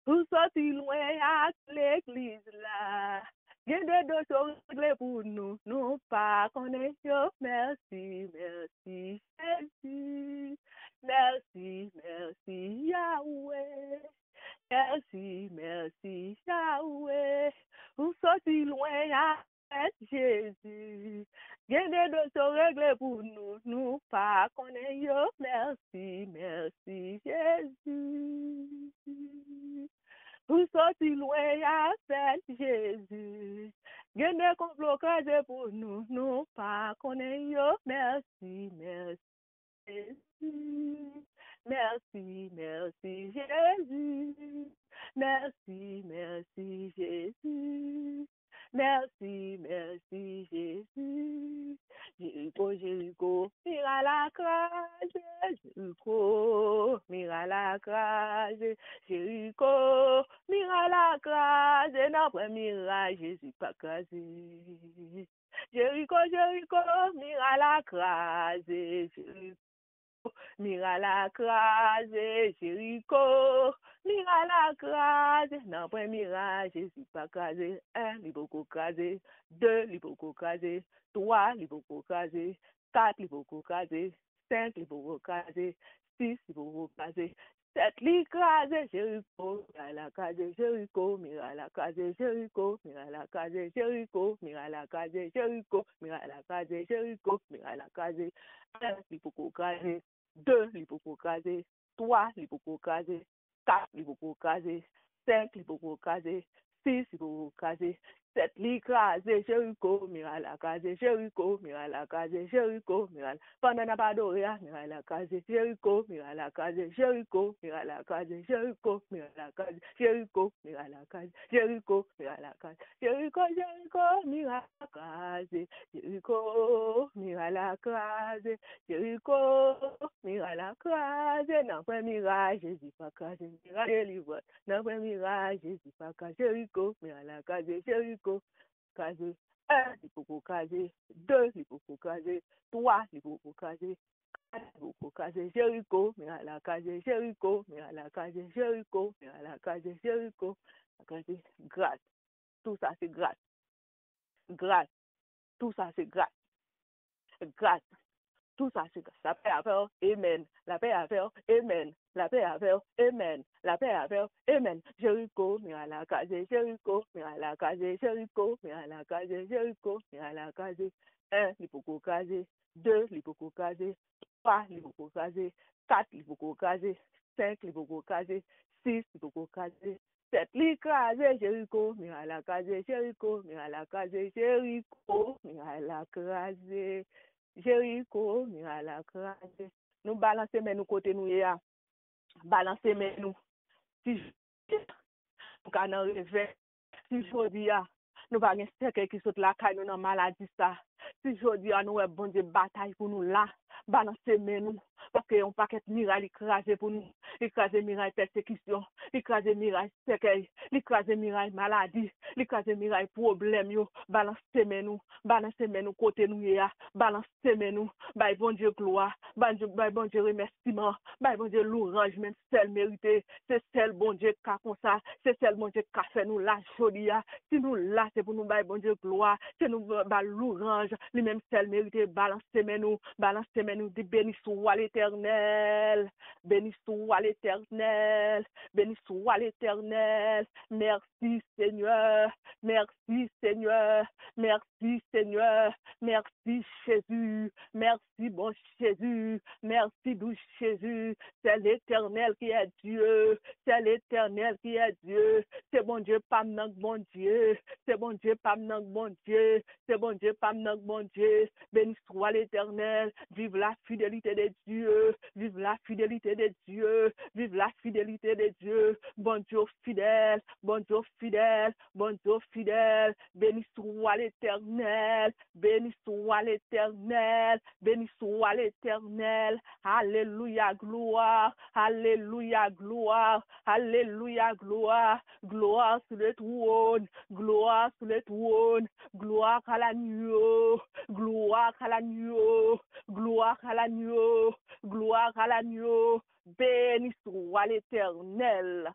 Ou sorti loin à l'église là. Gen de dos choses réglées pour nous, nous pas connaissons. Merci, merci, Jésus. Merci, merci, Yahweh. Merci, merci, Yahweh. Ou sorti loin à Jésus. Gen de dos choses réglées pour nous, nous pas connaissons. Merci, merci, Jésus. Ou sorti loin à Jésus. Gen de complot crasé pour nous, nous pas connaissons. Merci, merci, Jésus. Merci, merci, Jésus. Merci, merci, Jésus. Merci, merci, Jésus. Jéricho, Jéricho, mira la crase. Jéricho, mira la crase. Jéricho, mira la crase. N'après mira, Jésus pas crasé. Jéricho, Jéricho, mira la crase. Jéricho, mira la crase. Jéricho, mira la crase. N'après mira, Jésus pas crasé. Un, li beaucoup crasé. Deux, li beaucoup crasé. Trois, li beaucoup crasé. Quatre, li beaucoup crasé. Cinq, li beaucoup crasé. Six, li beaucoup crasé. Sept, li crasé. Jéricho, mira la crase. Jéricho, mira la crase. Jéricho, mira la crase. Jéricho, mira la crase. Jéricho, mira la crase. Jéricho, mira la crase. Un, li beaucoup crasé. Deux, li beaucoup crasé. Trois, li beaucoup crasé. Quatre, li beaucoup crasé. Cinq, li beaucoup crasé. Six, li beaucoup crasé. Sept, li crasé. Jéricho, mira la crase. Jéricho, mira la crase. Jéricho, mira la... Pendant n'a pas adoré, mira la crase. Jéricho, mira la crase. Jéricho, mira la crase. Jéricho, mira la crase. Jéricho, mira la crase. Jéricho, mira la crase. Jéricho, Jéricho, mira la crase. Jéricho, mira la crase. Jéricho, mira la crase. N'après mirage, Jésus pas crasé. Mira délivré. N'après mirage, Jésus pas crasé. Jéricho, mira la crase. Jéricho, crasé. Un, il faut craser. Deux, il faut craser. Trois, il faut craser. Quatre, il faut craser. Jéricho, mira la case. Jéricho, mira la case. Jéricho, mira la case. Jéricho, la case. Grâce. Tout ça, c'est grâce. Grâce. Tout ça, c'est grâce. Grâce. Tout ça, c'est grâce. La paix à faire, amen. La paix à faire, amen. La paix à faire, amen. La paix à faire, amen. Jéricho, mira la case. Jéricho, mira la case. Jéricho, mira la case. Jéricho, mira la case. Un, il faut craser. Deux, il faut craser. Trois, il faut craser. Quatre, il faut craser. Cinq, il faut craser. Six, il faut craser. Sept, il craser. Jéricho, mira la case. Jéricho, mira la case. Jéricho, mira la case. Jéricho, mira la crase. Nous balancer mais nous côté nous ya. Balancer mais nous. Si nous kan rêver. Si jodi ya, nous pas gen secret qui saute la caille nous dans maladie ça. Si jodi ya nous bon Dieu bataille pour nous là. Balancer mais nous parce que on paquet miracle écrasé pour nous. Écraser miracle persécution, écraser miracle secret, écraser miracle maladie, écraser miracle problème yo. Balancer mais nous, balancer mais nous côté nous ya. Balancer mais nous, bay bon Dieu gloire, bay bon Dieu remerciement, bay bon Dieu louange même celle mérité, c'est celle bon Dieu ka comme ça, c'est celle bon Dieu ka fait nous la jodi ya. Si nous là c'est pour nous bay bon Dieu gloire, c'est nous ba louange, lui même celle mérité. Balancer mais nous, balancer mais nous, dit béni soit l'Éternel, béni soit l'Éternel, béni soit l'Éternel. Merci Seigneur, merci Seigneur, merci Seigneur, merci Jésus, merci bon Jésus, merci doux Jésus. C'est l'Éternel qui est Dieu, c'est l'Éternel qui est Dieu, c'est bon Dieu pas manque bon Dieu, c'est bon Dieu pas manque bon Dieu, c'est bon Dieu pas manque bon Dieu. Béni soit l'Éternel, vive la fidélité de Dieu, vive la fidélité de Dieu, vive la fidélité de Dieu. Bon Dieu fidèle, bon Dieu fidèle, bon Dieu fidèle. Béni soit l'Éternel, béni soit l'Éternel, béni soit l'Éternel. Alléluia, gloire, alléluia, gloire, alléluia, gloire, gloire sur le trône, gloire sur le trône, gloire à l'agneau, gloire à l'agneau, gloire à l'agneau, gloire à l'agneau. Béni soit l'Éternel.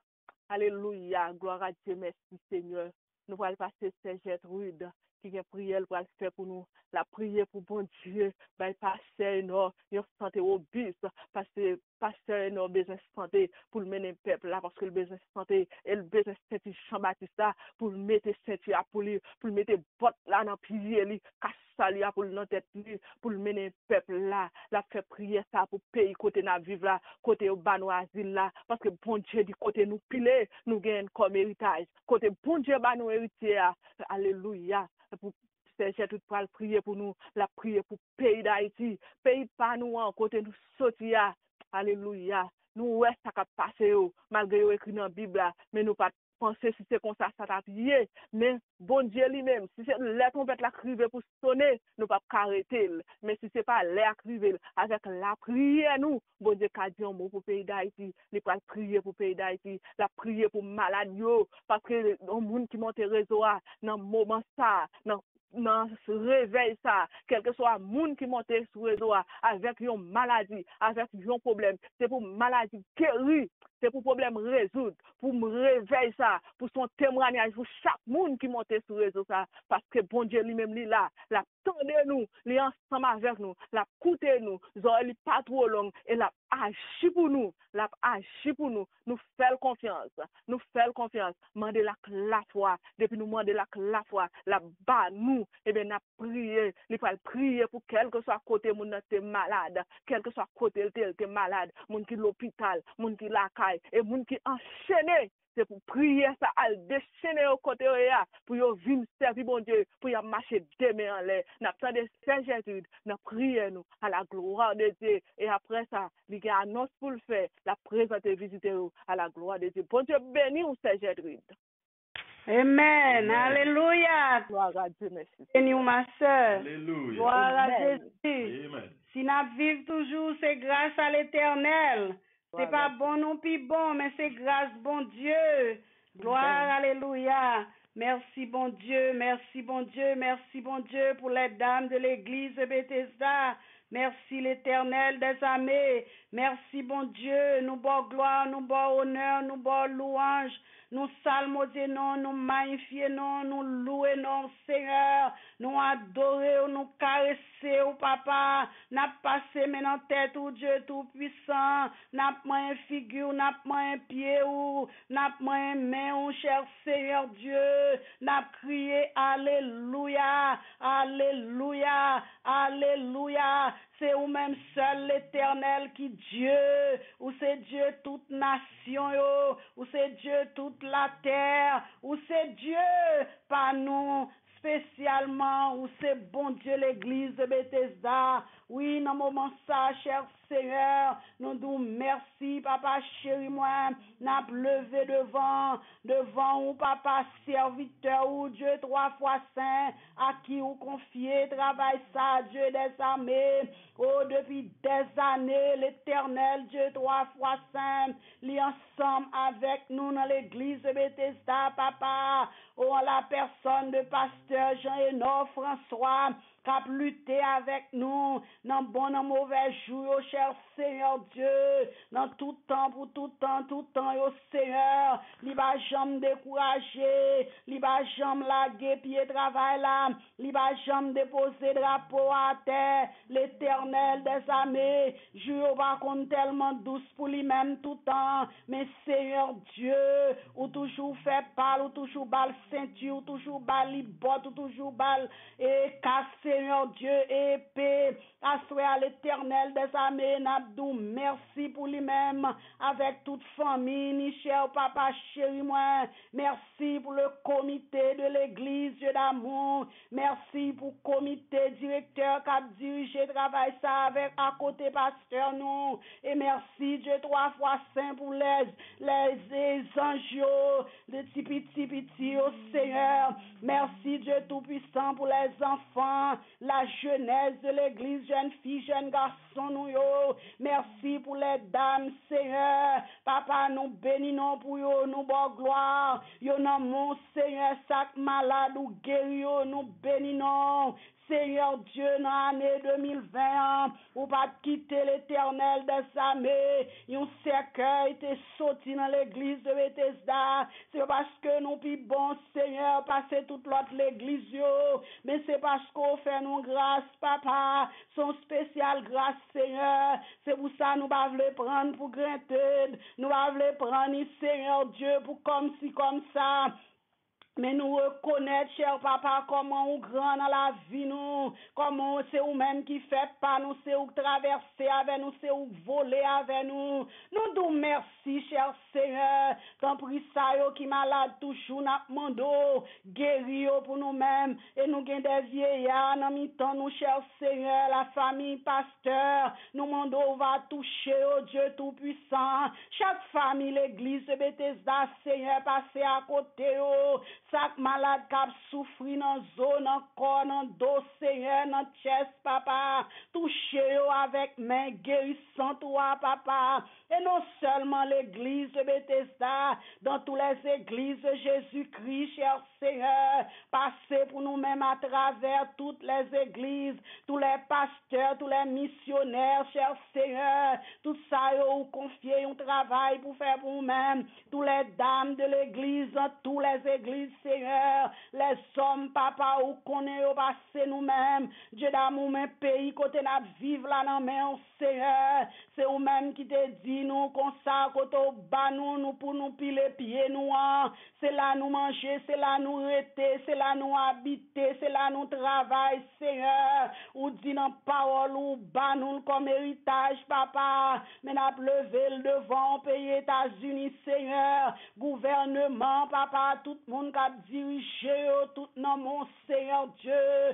Alléluia. Gloire à Dieu. Merci, Seigneur. Nous allons passer cette Gertrude qui a prié pour le faire pour nous. La prière pour bon Dieu. Ben, passer non, une santé robuste. Passer, passer non, besoin de santé pour le mener le peuple là, parce que le besoin de santé et le besoin de sentir Jean-Baptiste là, pour le mettre ceinture pour lui, pour le mettre botte là dans le pied, lui, casse ça lui, pour le tête lui, pour le mener le peuple là. La fait prier ça pour pays côté na vivre là, côté au bas asile là, parce que bon Dieu du côté nous piler, nous gagnons comme héritage. Côté bon Dieu bah nous héritier. Alléluia. Pour Seigneur tout pour prier pour nous, la prier pour pays d'Haïti, pays pas nous en côté nous sortir. Alléluia. Nous ouais ça qu'a passé malgré écrit dans la Bible mais nous pas penser si c'est comme ça ça t'a pied mais bon Dieu lui-même si c'est la trompette la criver pour sonner nous pas arrêter mais si c'est pas l'air criver avec la prière nous bon Dieu qu'a dit un mot pour pays d'Haïti il pas prier pour pays d'Haïti la prier pour malade yo parce que le monde qui monte réseau dans moment ça dans dans ce réveil ça, quel que soit le monde qui monte sur le réseau avec une maladie, avec un problème, c'est pour maladie guérie, c'est pour problème résoudre, pour me réveiller ça, pour son témoignage, pour chaque monde qui monte sur le réseau ça, parce que bon Dieu lui-même lui là, la tendez nous, les ensemble avec nous, la coûtez nous, ils pas trop long et la agi pour nous, la agi pour nous, nous fait confiance, nous fait confiance, mandez la la foi, depuis nous mandez la la foi, la bas nous, et bien n'a prié, il faut prier pour quel que soit côté mon t'es malade, quel que soit côté t'es malade, mon qui l'hôpital, mon qui la caille et mon qui enchaîné. C'est pour prier ça, à déchaîner au côté pour y venir servir bon Dieu, pour y marcher demain en l'air. N'a pas de Saint-Jésus, n'a prié nous à la gloire de Dieu. Et après ça, il y a annonce pour le faire, la présenter visiter à la gloire de Dieu. Bon Dieu béni ou Saint-Jésus. Amen. Alléluia. Gloire à Dieu, merci. Béni ma soeur. Alléluia. Gloire à Amen. Jésus. Amen. Si nous vivons toujours, c'est grâce à l'Éternel. C'est pas bon non plus bon, mais c'est grâce bon Dieu. Gloire, alléluia. Merci bon Dieu, merci bon Dieu, merci bon Dieu pour les dames de l'église de Bethesda. Merci l'Éternel des armées. Merci bon Dieu, nous bon gloire, nous bon honneur, nous bon louange. Nous salmodions, non, nous magnifions, non, nous louons, non, Seigneur. Nous adorons, nous caressons, papa. N'a passé maintenant tête ou Dieu tout-puissant. N'a pas un figure, n'a pas un pied ou n'a pas un main ou cher Seigneur Dieu. N'a crié Alléluia, Alléluia, Alléluia. C'est ou même seul l'Éternel qui Dieu, ou c'est Dieu toute nation, yo, ou c'est Dieu toute la terre, ou c'est Dieu par nous spécialement, ou c'est bon Dieu l'église de Bethesda. Oui, dans le moment ça, cher Seigneur, nous disons merci, papa chéri, moi, n'a levé devant, devant ou papa serviteur ou Dieu trois fois saint, à qui vous confiez travail ça, Dieu des armées, oh, depuis des années, l'éternel Dieu trois fois saint, li ensemble avec nous dans l'église de Bethesda, papa, oh, la personne de pasteur Jean-Hénor François, qui a lutté avec nous dans bon, dans mauvais jour, cher Seigneur Dieu, dans tout temps, pour tout temps, tout temps, au Seigneur, li va jamais décourager, li va jamais laguer pied travail là, li va jamais déposer drapeau à terre, l'éternel des armées, jour va compte tellement douce pour lui-même tout temps, mais Seigneur Dieu, ou toujours fait parle, ou toujours balle ceinture, ou toujours balle libote, ou toujours balle et casse Seigneur Dieu, épée, assoyez à l'éternel des armées, n'abdou, merci pour lui-même, avec toute famille, ni cher papa chéri moi, merci pour le comité de l'église, Dieu d'amour, merci pour le comité directeur qui a dirigé travail ça avec à côté pasteur nous, et merci Dieu trois fois saint pour les, les, les anges, les petits petits petits, oh Seigneur, merci Dieu tout-puissant pour les enfants, la jeunesse de l'église, jeunes filles, jeunes garçons, nous yo. Merci pour les dames, Seigneur. Papa, nous bénissons pour yo, nous bon gloire. Yo non mon Seigneur, sac malade ou guéri, yo, nous bénissons. Seigneur Dieu, dans l'année deux mille vingt, ou pas quitter l'Éternel des armées, un cercueil était sorti dans l'église de Bethesda. C'est parce que nous plus bon, Seigneur, passer toute l'autre l'église, mais c'est parce qu'on fait nous grâce, papa, son spécial grâce, Seigneur. C'est pour ça nous va le prendre pour granted, nous va le prendre, Seigneur Dieu, pour comme si, comme ça. Mais nous reconnaître, cher papa, comment on grand dans la vie, nous, comment c'est vous-même qui fait pas nous, c'est vous traverser avec nous, c'est vous voler avec nous. Nous nous merci, cher Seigneur. Tant pis ça, yo, qui malade toujours, n'a mando, guéri pour nous-mêmes, et nous gagnons des vieillards, dans mi-temps, nous, cher Seigneur, la famille pasteur, nous mando va toucher, oh Dieu Tout-Puissant, chaque famille, l'église de Bethesda, Seigneur, passer à côté, oh, chaque malade qui a souffert dans la zone, dans le corps, dans le dos, Seigneur, dans le chest, papa. Touchez-vous avec main guérissante, toi, papa. Et non seulement l'église de Bethesda, dans toutes les églises de Jésus-Christ, cher Seigneur. Passez pour nous-mêmes à travers toutes les églises, tous les pasteurs, tous les missionnaires, cher Seigneur. Tout ça, vous confiez un travail pour faire pour nous-mêmes. Tous les dames de l'église, dans toutes les églises, Seigneur, les hommes, papa, ou connaît au passé nous-mêmes, Dieu d'amour, mes pays, côté n'a vivre là dans main, Seigneur, c'est vous-même qui te dit nous, comme ça, côté au bas nous, nous pour nous piler pieds nous, c'est là nous manger, c'est là nous rester, c'est là nous habiter, c'est là nous travailler, Seigneur, ou dit dans parole, ou bas nous comme héritage, papa, mais n'a levé le devant, pays États-Unis, Seigneur, gouvernement, papa, tout le monde qui a dirigé tout dans mon Seigneur Dieu,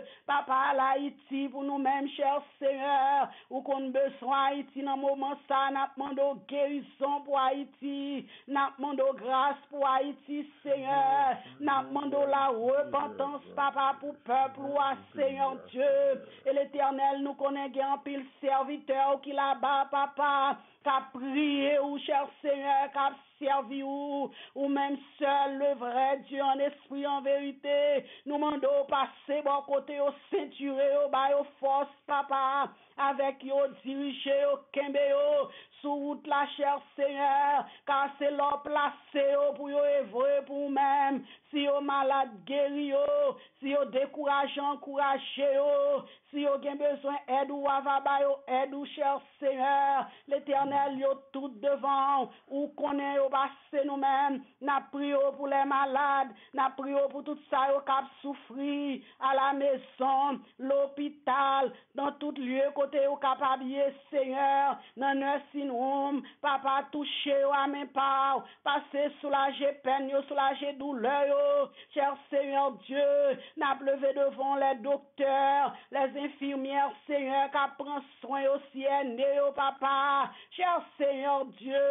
papa l'Haïti pour nous-mêmes, cher Seigneur, ou qu'on besoin Haïti dans le moment ça, n'a demandé guérison pour Haïti, n'a demandé grâce pour Haïti, Seigneur, n'a demandé la repentance, papa, pour peuple, Seigneur Dieu, et l'Éternel nous connaît un pile serviteur qui là-bas, papa, qui a prié, ou cher Seigneur, qui a servi ou, ou même seul le vrai Dieu en esprit en vérité. Nous mandons passer bon côté au ceinturé, au bas, au force, papa, avec yo dirigé au kembe yo, sous route la chère Seigneur, car c'est leur placé pour yo œuvrer pour même. Si yo malade guéri yo, si yo découragé encouragé yo, si yo gen besoin aide ou avaba yo aide ou cher Seigneur, l'Éternel yo tout devant, ou connaît yo passé nous-mêmes, n'a prié pour les malades, n'a prié pour tout ça yo cap souffrir à la maison, l'hôpital, dans tout lieu côté yo capable Seigneur, dans nursing home, papa touché yo à main par, passer soulager peine yo, soulager douleur yo, cher Seigneur Dieu, n'a levé devant les docteurs, les infirmières, Seigneur, qui prend soin aussi aîné, oh papa, cher Seigneur Dieu,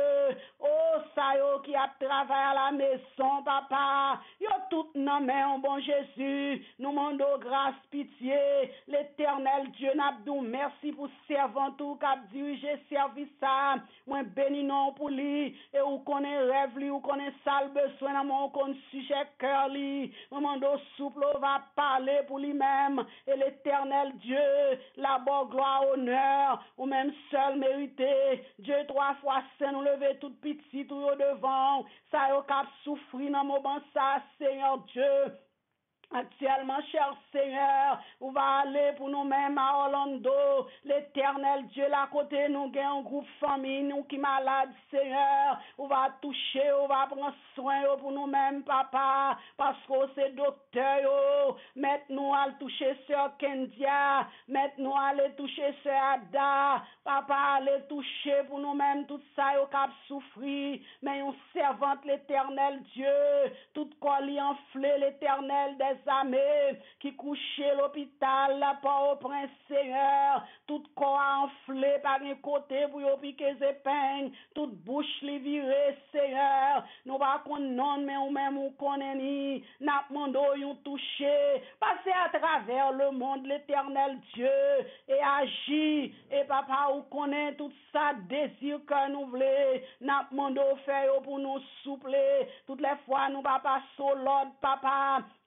oh ça yo qui a travaillé à la maison, papa, yo tout nan main, bon Jésus, nous mandons grâce, pitié, l'Éternel Dieu n'a dou merci pour servant tout qui a dirigé service ça, moi béni non pour lui, et ou connaît rêve lui, ou connaît sale besoin dans mon con sujet cœur lui, nous mandons souple, va parler pour lui-même, et l'Éternel Dieu, la bonne gloire, honneur, ou même seul mérité, Dieu trois fois saint, nous lever toute pitié, tout au devant, ça yo cap souffrir dans mon bon ça, Seigneur Dieu. Actuellement, cher Seigneur, on va aller pour nous-mêmes à Orlando. L'Éternel Dieu, là côté, nous avons un groupe famille, nous qui malades, Seigneur. On va toucher, on va prendre soin pour nous-mêmes, papa, parce que c'est docteur. Mettez-nous à toucher Sœur Kendia, mettez-nous à aller toucher Sœur Ada, papa, aller toucher pour nous-mêmes tout ça, yo cap souffrir. Mais on servante l'Éternel Dieu, tout colis enflé, l'Éternel des armées qui couchait l'hôpital là pas au prince Seigneur, tout corps enflé par un côté pour yo piquer ses peignes, toute bouche li virée Seigneur, nous pas qu'on non mais ou même ou connaît ni n'a mando yon touché, passer à travers le monde l'Éternel Dieu et agir et papa ou connaît tout ça désir que nous voulons, n'a mando faire pour nous soupler toutes les fois nous pas pas sur l'ordre papa, mais nous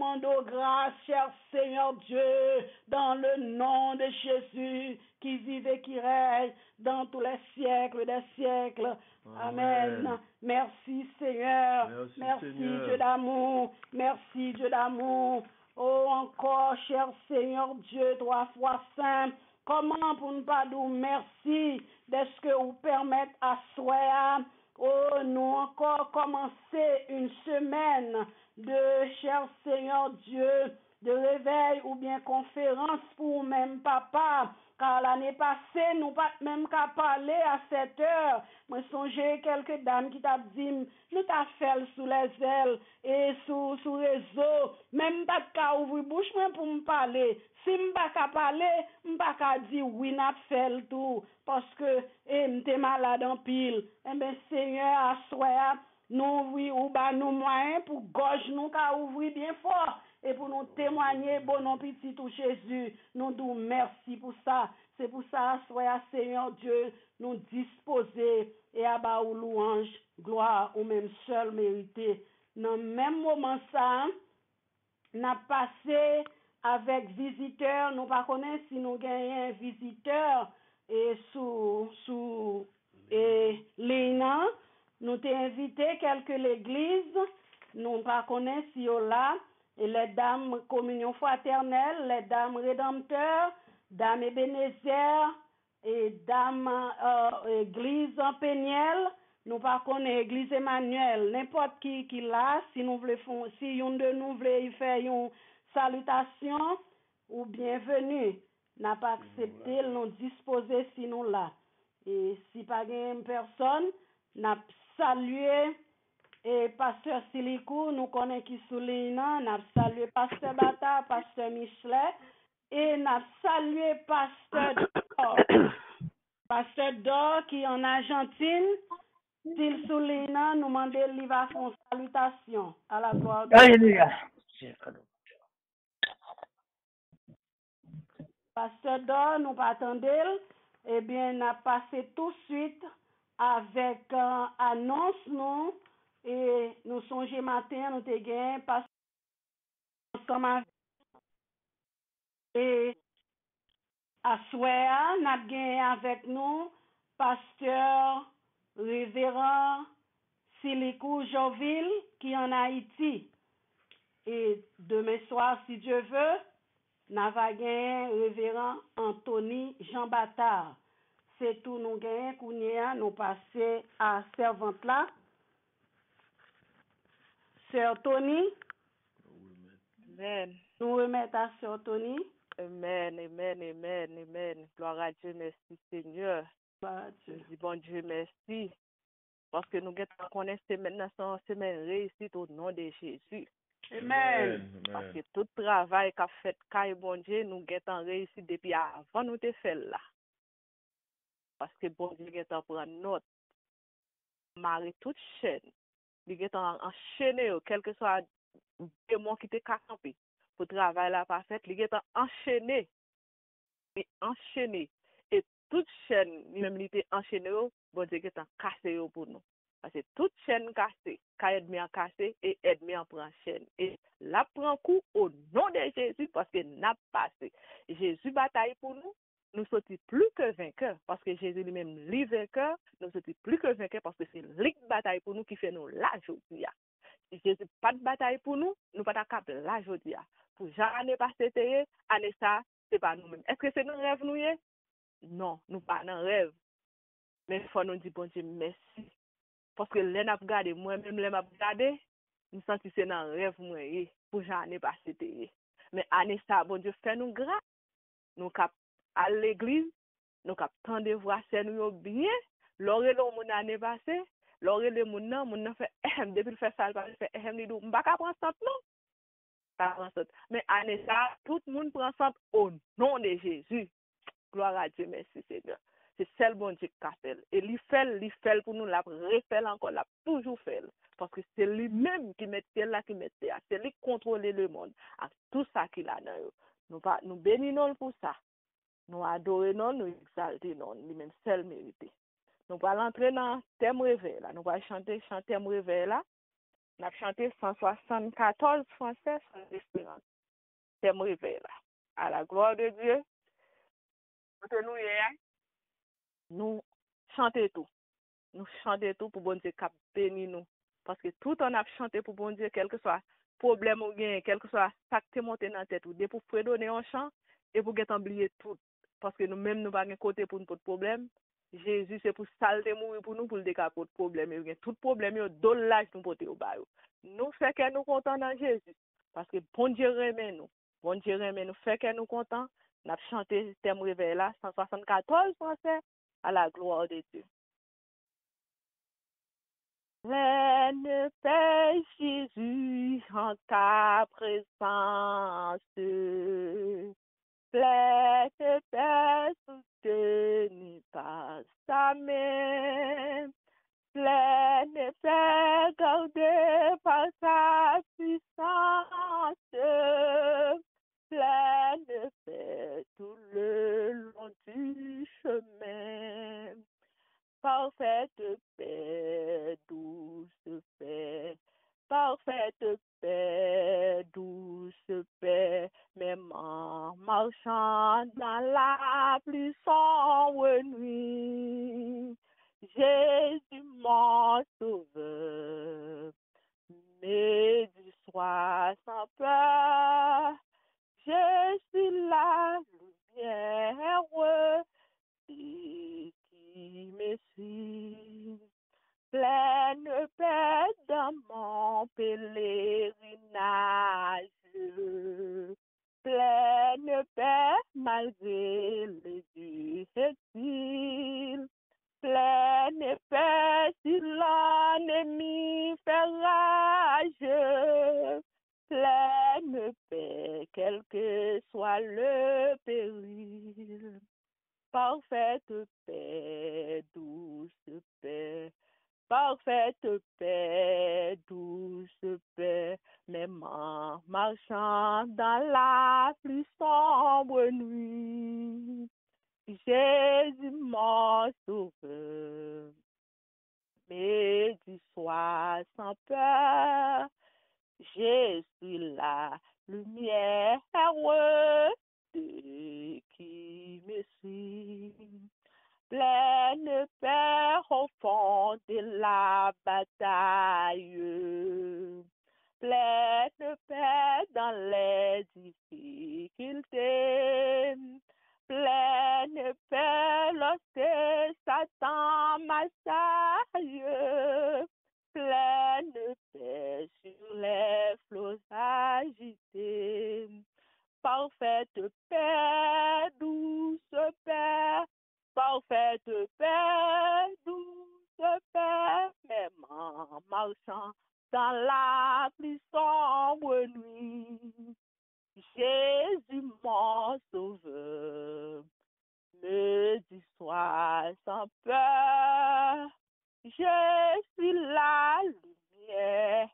demandons grâce, cher Seigneur Dieu, dans le nom de Jésus, qui vive et qui règne dans tous les siècles des siècles. Amen. Amen. Merci Seigneur. Merci, Merci Seigneur. Dieu d'amour. Merci Dieu d'amour. Oh, encore, cher Seigneur Dieu, trois fois saint. Comment pour ne pas dire merci de ce que vous permettez à soi. Oh, nous encore commencer une semaine de, cher Seigneur Dieu, de réveil ou bien conférence pour même papa. Car l'année passée, nous pas même qu'à parler à cette heure. Moi, songez quelques dames qui t'a dit, nous t'a fait sous les ailes et sous, sous réseau. Même pas qu'à ouvrir bouche pour me parler. Si je pas qu'à parler, je pas qu'à dire oui, n'a fait le tout. Parce que, eh, m'étais malade en pile. Eh bien, Seigneur, à soi, nous, oui, ou bah, nous moyens pour gauche, nous qu'à ouvrir bien fort. Et pour nous témoigner, bon nom petit tout Jésus, nous disons merci pour ça. C'est pour ça, soyez Seigneur Dieu, nous disposer et à bas ou louange, gloire ou même seul mérité. Dans le même moment ça, nous avons passé avec visiteurs, nous ne connaissons pas si nous gagnons un visiteur et sous sous et Léna, nous t'ai invité quelques l'église, nous ne connaissons pas si là. Et les dames communion fraternelle, les dames rédempteurs, dames Ebenezer et dames euh, église en Péniel, nous pas connaît église Emmanuel, n'importe qui qui là, si nous voulons si une de nous voulait faire une salutation ou bienvenue, n'a pas accepté, nous disposer si nous là. Et si pas une personne, n'a salué et pasteur Silikou, nous connaissons qui souligne, nous avons salué pasteur Bata, pasteur Michelet, et nous avons salué pasteur Dor, pasteur Dor qui est en Argentine. S'il souligne, nous demandons qu'il va faire une salutation à la gloire de Dieu. Alléluia. Pasteur Dor, nous pas attendre, eh bien, nous avons passé tout de suite avec euh, annonce, nous. Et nous songeons matin, nous te gagnons parce que et à soir, nous avons gagné avec nous pasteur révérend Silikou Joville qui est en Haïti. Et demain soir, si Dieu veut, nous avons gagné révérend Anthony Jean Bâtard. C'est tout nous gagnons, nous passer à servante là. Sœur Tony. Amen. Nous remettons à Sœur Tony. Amen, amen, amen, amen. Gloire à Dieu, merci Seigneur. Bah, Dieu. Je dis bon Dieu, merci. Parce que nous connaissons maintenant cette semaine réussite au nom de Jésus. Amen. Parce que tout travail qu'a fait Kaye bon Dieu, nous avons réussi depuis avant nous te faire là. Parce que bon Dieu est en prendre note. Marie toute chaîne. Il est enchaîné, quel que soit le démon qui te campé pour travailler la pas fait, il est enchaîné. Et enchaîné. Et toute chaîne, même il était enchaîné, bon Dieu est cassé pour nous. Parce que toute chaîne cassée, quand ennemi a cassé et ennemi en prend chaîne. Et là prend coup au nom de Jésus parce que n'a passé. Jésus bataille pour nous. Nous sommes plus que vainqueurs parce que Jésus lui-même est vainqueur. Nous sommes plus que vainqueurs parce que c'est lui qui bataille pour nous qui fait nous là aujourd'hui. Si Jésus pas de bataille pour nous, nous pas capable là aujourd'hui. Pour jamais passer année ça, c'est pas nous-mêmes. Est-ce que c'est nos rêves nous? Non, nous pas dans rêve. Mais il faut nous dire bon Dieu merci. Parce que les n'a regardé moi-même les m'a regardé, nous senti c'est dans rêve moi pour jamais passer. Mais année ça bon Dieu fait nous grâce. Nous cap à l'église, nous cap tendre voir c'est nous bien, l'oré le mon année passée, l'oré le mon nan, mon nan fait ehem depuis le fait ça, il fait ehem li dou, m'pa ka prendre sant non. Pas prendre sant. Mais année ça, tout le monde prend sant au nom de Jésus. Gloire à Dieu, merci Seigneur. C'est seul bon Dieu qui a fait. Et il fait, il fait pour nous, la refait encore, l'a toujours fait. Parce que c'est lui-même qui mettait là, qui mettait là. C'est lui qui contrôle le monde. À tout ça qu'il a dans eux. Nous, nous bénissons pour ça. Nous adorons, nous exaltons, lui-même seul mérité. Nous allons entrer dans le thème réveil là. Nous allons chanter, chanter thème réveil là. n'a chanté cent soixante-quatorze français sans espérance. C'est mon réveil là. À la gloire de Dieu, nous hier, nous chanter tout. Nous chanter tout pour bon Dieu cap béni nous. Parce que tout on a chanté pour bon Dieu, quel que soit problème ou bien, quel que soit ça qui monté dans la tête ou de pour redonner un chant et pour get oublier tout. Parce que nous même nous pas un côté pour nous pas de problème. Jésus c'est pour salte mourir pour nous pour le décaper de problème et tout problème yo dolage nous porter au bas. Nous fait que nous content dans Jésus parce que bon Dieu remet nous. Bon Dieu remet nous fait que nous content. N'a chanté thème réveil là cent soixante-quatorze français à la gloire de Dieu. Pleine paix, Jésus, en ta présence. Pleine paix, soutenue par sa main. Pleine paix, gardée par sa puissance. Pleine paix tout le long du chemin. Parfaite paix, douce paix, parfaite paix, douce paix, même en marchant dans la plus sombre nuit. Jésus mon sauveur, mais du soir sans peur, je suis la lumière et qui me suit. Pleine paix dans mon pèlerinage, pleine paix malgré les difficiles, pleine paix si l'ennemi fait rage, pleine paix quel que soit le péril. Parfaite paix, douce paix, parfaite paix, douce paix, même en marchant dans la plus sombre nuit. Jésus mon sauveur, mais du soir sans peur, je suis la lumière de qui me suit. Pleine paix au fond de la bataille, pleine paix dans les difficultés, pleine paix lorsque Satan m'assaille, pleine paix sur les flots agités. Parfaite paix, douce paix, parfaite paix, douce paix, même en marchant dans la plus sombre nuit. Jésus mon sauveur, me dit sois sans peur, je suis la lumière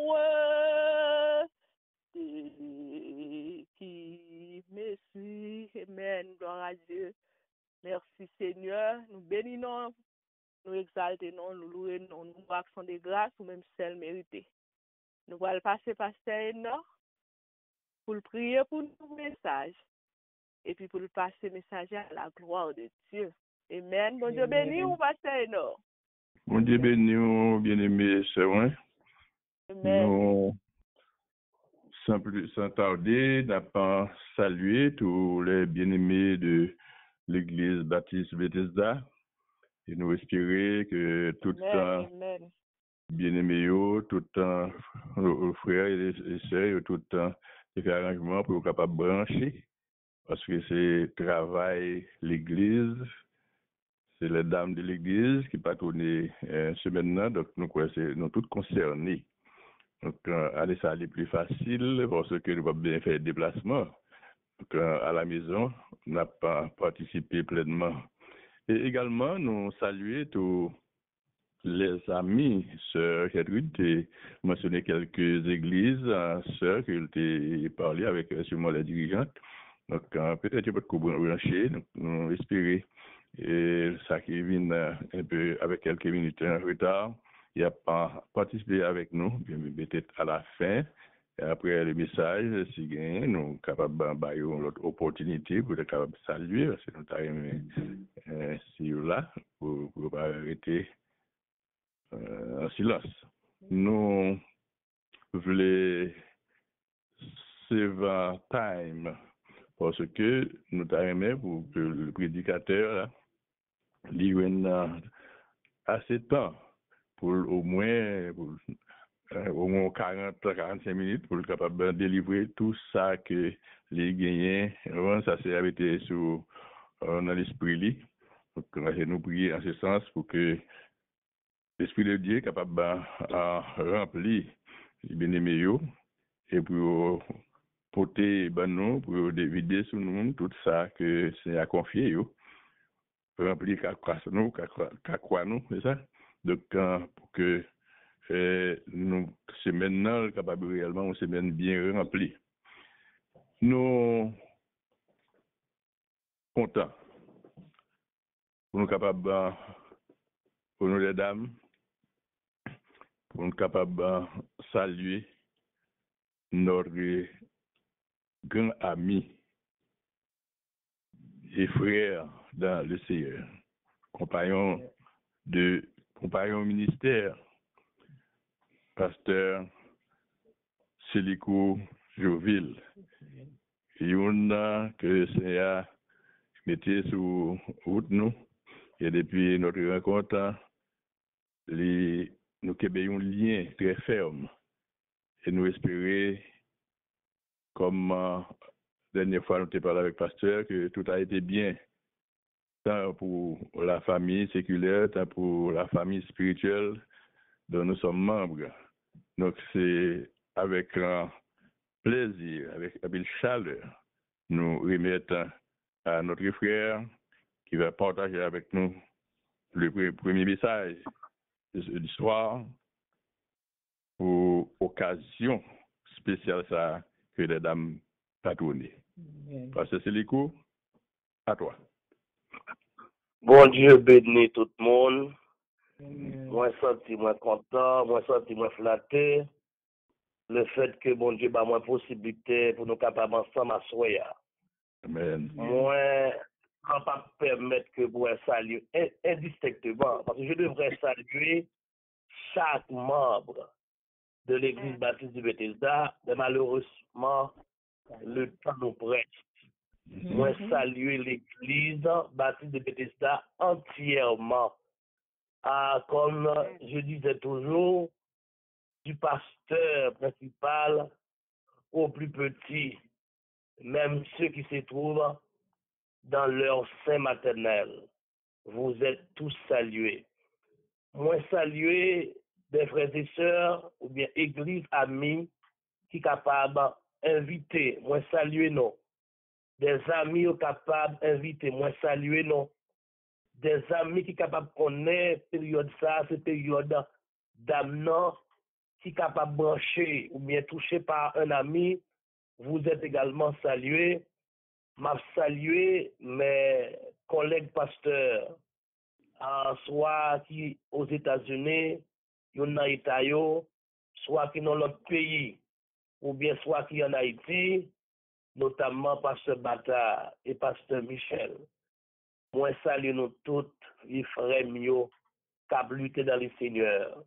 qui me suit. Amen. Gloire à Dieu. Merci Seigneur. Nous bénissons, nous exaltons, nous louons, nous accordons de grâce ou même celle méritée. Nous allons passer pasteur Enoch pour le prier pour nos messages et puis pour le passer message à la gloire de Dieu. Amen. Bon Dieu béni ou pasteur Enoch. Bon Dieu béni ou bien-aimé sœur. Nous Sans, plus, sans tarder, n'a pas salué tous les bien-aimés de l'Église baptiste Bethesda et nous espérer que tout le temps, bien-aimés, tout le temps, nos frères et sœurs, tout le temps, c'est fait arrangement pour être capable de brancher parce que c'est travail l'Église, c'est les dames de l'Église qui patronent euh, ce maintenant, donc nous, quoi, c'est, nous tous concernés. Donc, euh, aller ça aller plus facile parce que nous pouvons bien faire le déplacement. Donc, euh, à la maison, on n'a pas participé pleinement. Et également, nous saluer tous les amis, sœurs Gertrude, qui mentionné quelques églises, euh, sœurs qui ont parlé avec euh, sûrement les dirigeantes. Donc, euh, peut-être que vous pouvez brancher, donc nous espérer. Et ça qui vient euh, un peu avec quelques minutes en retard. il a pas participé avec nous, peut-être à la fin. Et après le message, si gagne, nous sommes capables d'avoir une autre opportunité pour être capables de saluer, parce que nous sommes euh, si là, pour ne pas arrêter euh, en silence. Nous voulons save time, parce que nous avons pour que le prédicateur ait assez de temps pour au moins pour, euh, au moins quarante à quarante-cinq minutes pour être capable de délivrer tout ça que les gagnants, ça s'est arrêté sur euh, dans l'esprit. Donc, nous prier en ce sens pour que l'Esprit de Dieu est capable de remplir les bien-aimés et pour porter ben nous, pour vider sur nous tout ça que c'est à confier, remplir qu'à quoi nous, qu'à quoi nous, c'est ça? Donc, pour que euh, nous, c'est maintenant capable réellement une semaine bien remplie. Nous contents pour nous capables, pour nous les dames, pour nous capables de saluer notre grand ami et frère dans le Seigneur, compagnon de compagnon ministère, pasteur Célico Joville. Il y en a que le Seigneur mettait sur route nous, et depuis notre rencontre, les, nous avons un lien très ferme. Et nous espérons, comme euh, la dernière fois nous avons parlé avec le pasteur, que tout a été bien, tant pour la famille séculaire, tant pour la famille spirituelle dont nous sommes membres. Donc c'est avec grand plaisir, avec avec chaleur, nous remettons à notre frère qui va partager avec nous le premier message du soir pour occasion spéciale ça que les dames patronnées. Parce que c'est les coups à toi. Bon Dieu bénit tout le monde. Moi senti moi content, moi senti moi flatté. Le fait que bon Dieu ba moi possibilité pour nous capables ensemble asseoir. Amen. Moi je ne peux pas permettre que vous saluer indistinctement parce que je devrais saluer chaque membre de l'église baptiste de Bethesda, mais malheureusement le temps nous presse. Mm-hmm. Moi saluer l'église baptiste de Bethesda entièrement. Ah, comme je disais toujours, du pasteur principal au plus petit, même ceux qui se trouvent dans leur sein maternel. Vous êtes tous salués. Moi saluer des frères et sœurs ou bien églises amis qui sont capables d'inviter. Moi saluer non. Des amis capables d'inviter. Moi saluer non. Des amis qui sont capables de connaître période ça, cette période d'amenant, qui sont capables de brancher ou bien toucher par un ami, vous êtes également salués. M'a salué mes collègues pasteurs, soit qui aux États-Unis, yon dans l'État, soit qui dans l'autre pays, ou bien soit qui en Haïti, notamment pasteur Bata et pasteur Michel. Moi, salue nous toutes, les frères mieux, qui lutter dans le Seigneur.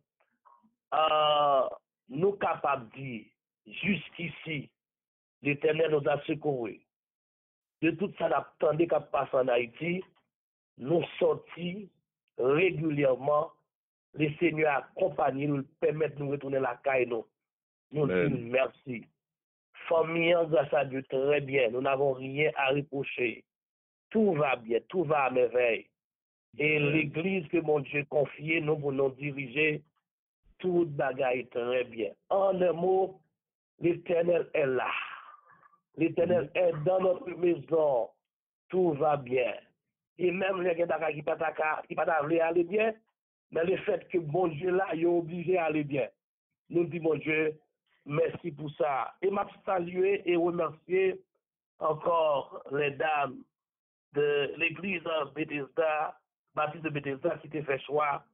Euh, nous capables de dire, jusqu'ici, l'Éternel nous a secourus. De tout ça, l'attendait qu'à passer en Haïti, nous sortis régulièrement, le Seigneur accompagne nous, permettre de nous retourner la caille, nous. Nous disons merci. Famille, grâce à Dieu, très bien. Nous n'avons rien à reprocher. Tout va bien, tout va à merveille. Et l'église que mon Dieu confié, nous pour nous diriger, tout bagaille très bien. En un mot, l'Éternel est là. L'Éternel est dans notre maison. Tout va bien. Et même les gens qui ne peuvent pas aller bien, mais le fait que mon Dieu là, il est obligé d'aller bien. Nous disons, mon Dieu, merci pour ça. Et m'a salué et remercier encore les dames de l'église Bethesda, baptiste de Bethesda, qui t'a fait choix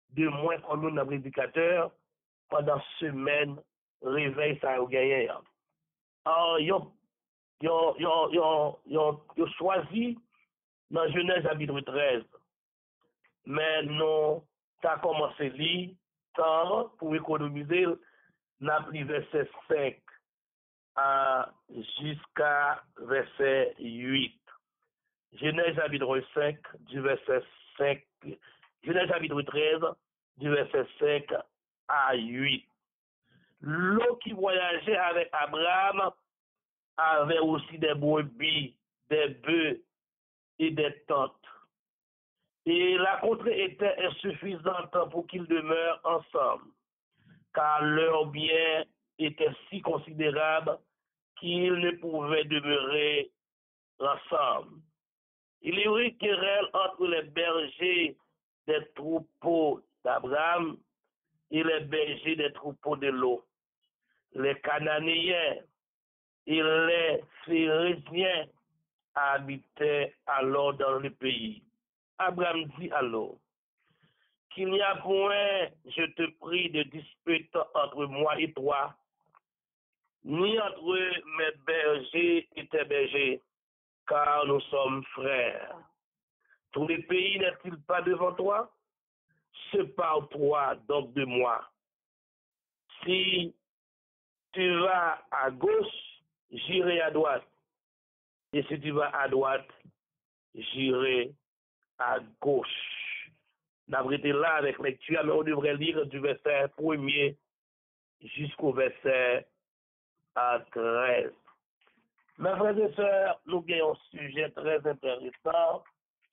de moins comme un prédicateur pendant semaine réveil ça a gagné. Alors, yo yo yo yo yo yo choisi dans Genèse chapitre treize. Mais non, ça a commencé li temps pour économiser n'a pris verset cinq à jusqu'à verset huit. Genèse chapitre cinq du verset cinq, Genèse chapitre treize du verset cinq à huit. L'eau qui voyageait avec Abraham avait aussi des brebis, des bœufs et des tentes. Et la contrée était insuffisante pour qu'ils demeurent ensemble, car leurs biens étaient si considérables qu'ils ne pouvaient demeurer ensemble. Il y eut querelle entre les bergers des troupeaux d'Abraham et les bergers des troupeaux de l'eau. Les Cananéens et les Phérésiens habitaient alors dans le pays. Abraham dit alors, qu'il n'y a point, je te prie, de dispute entre moi et toi, ni entre mes bergers et tes bergers, car nous sommes frères. Tout le pays n'est-il pas devant toi? Sépare-toi donc de moi. Si tu vas à gauche, j'irai à droite. Et si tu vas à droite, j'irai à gauche. Nous été là avec lecture, mais on devrait lire du verset premier jusqu'au verset treize. Mes frères et sœurs, nous avons un sujet très intéressant.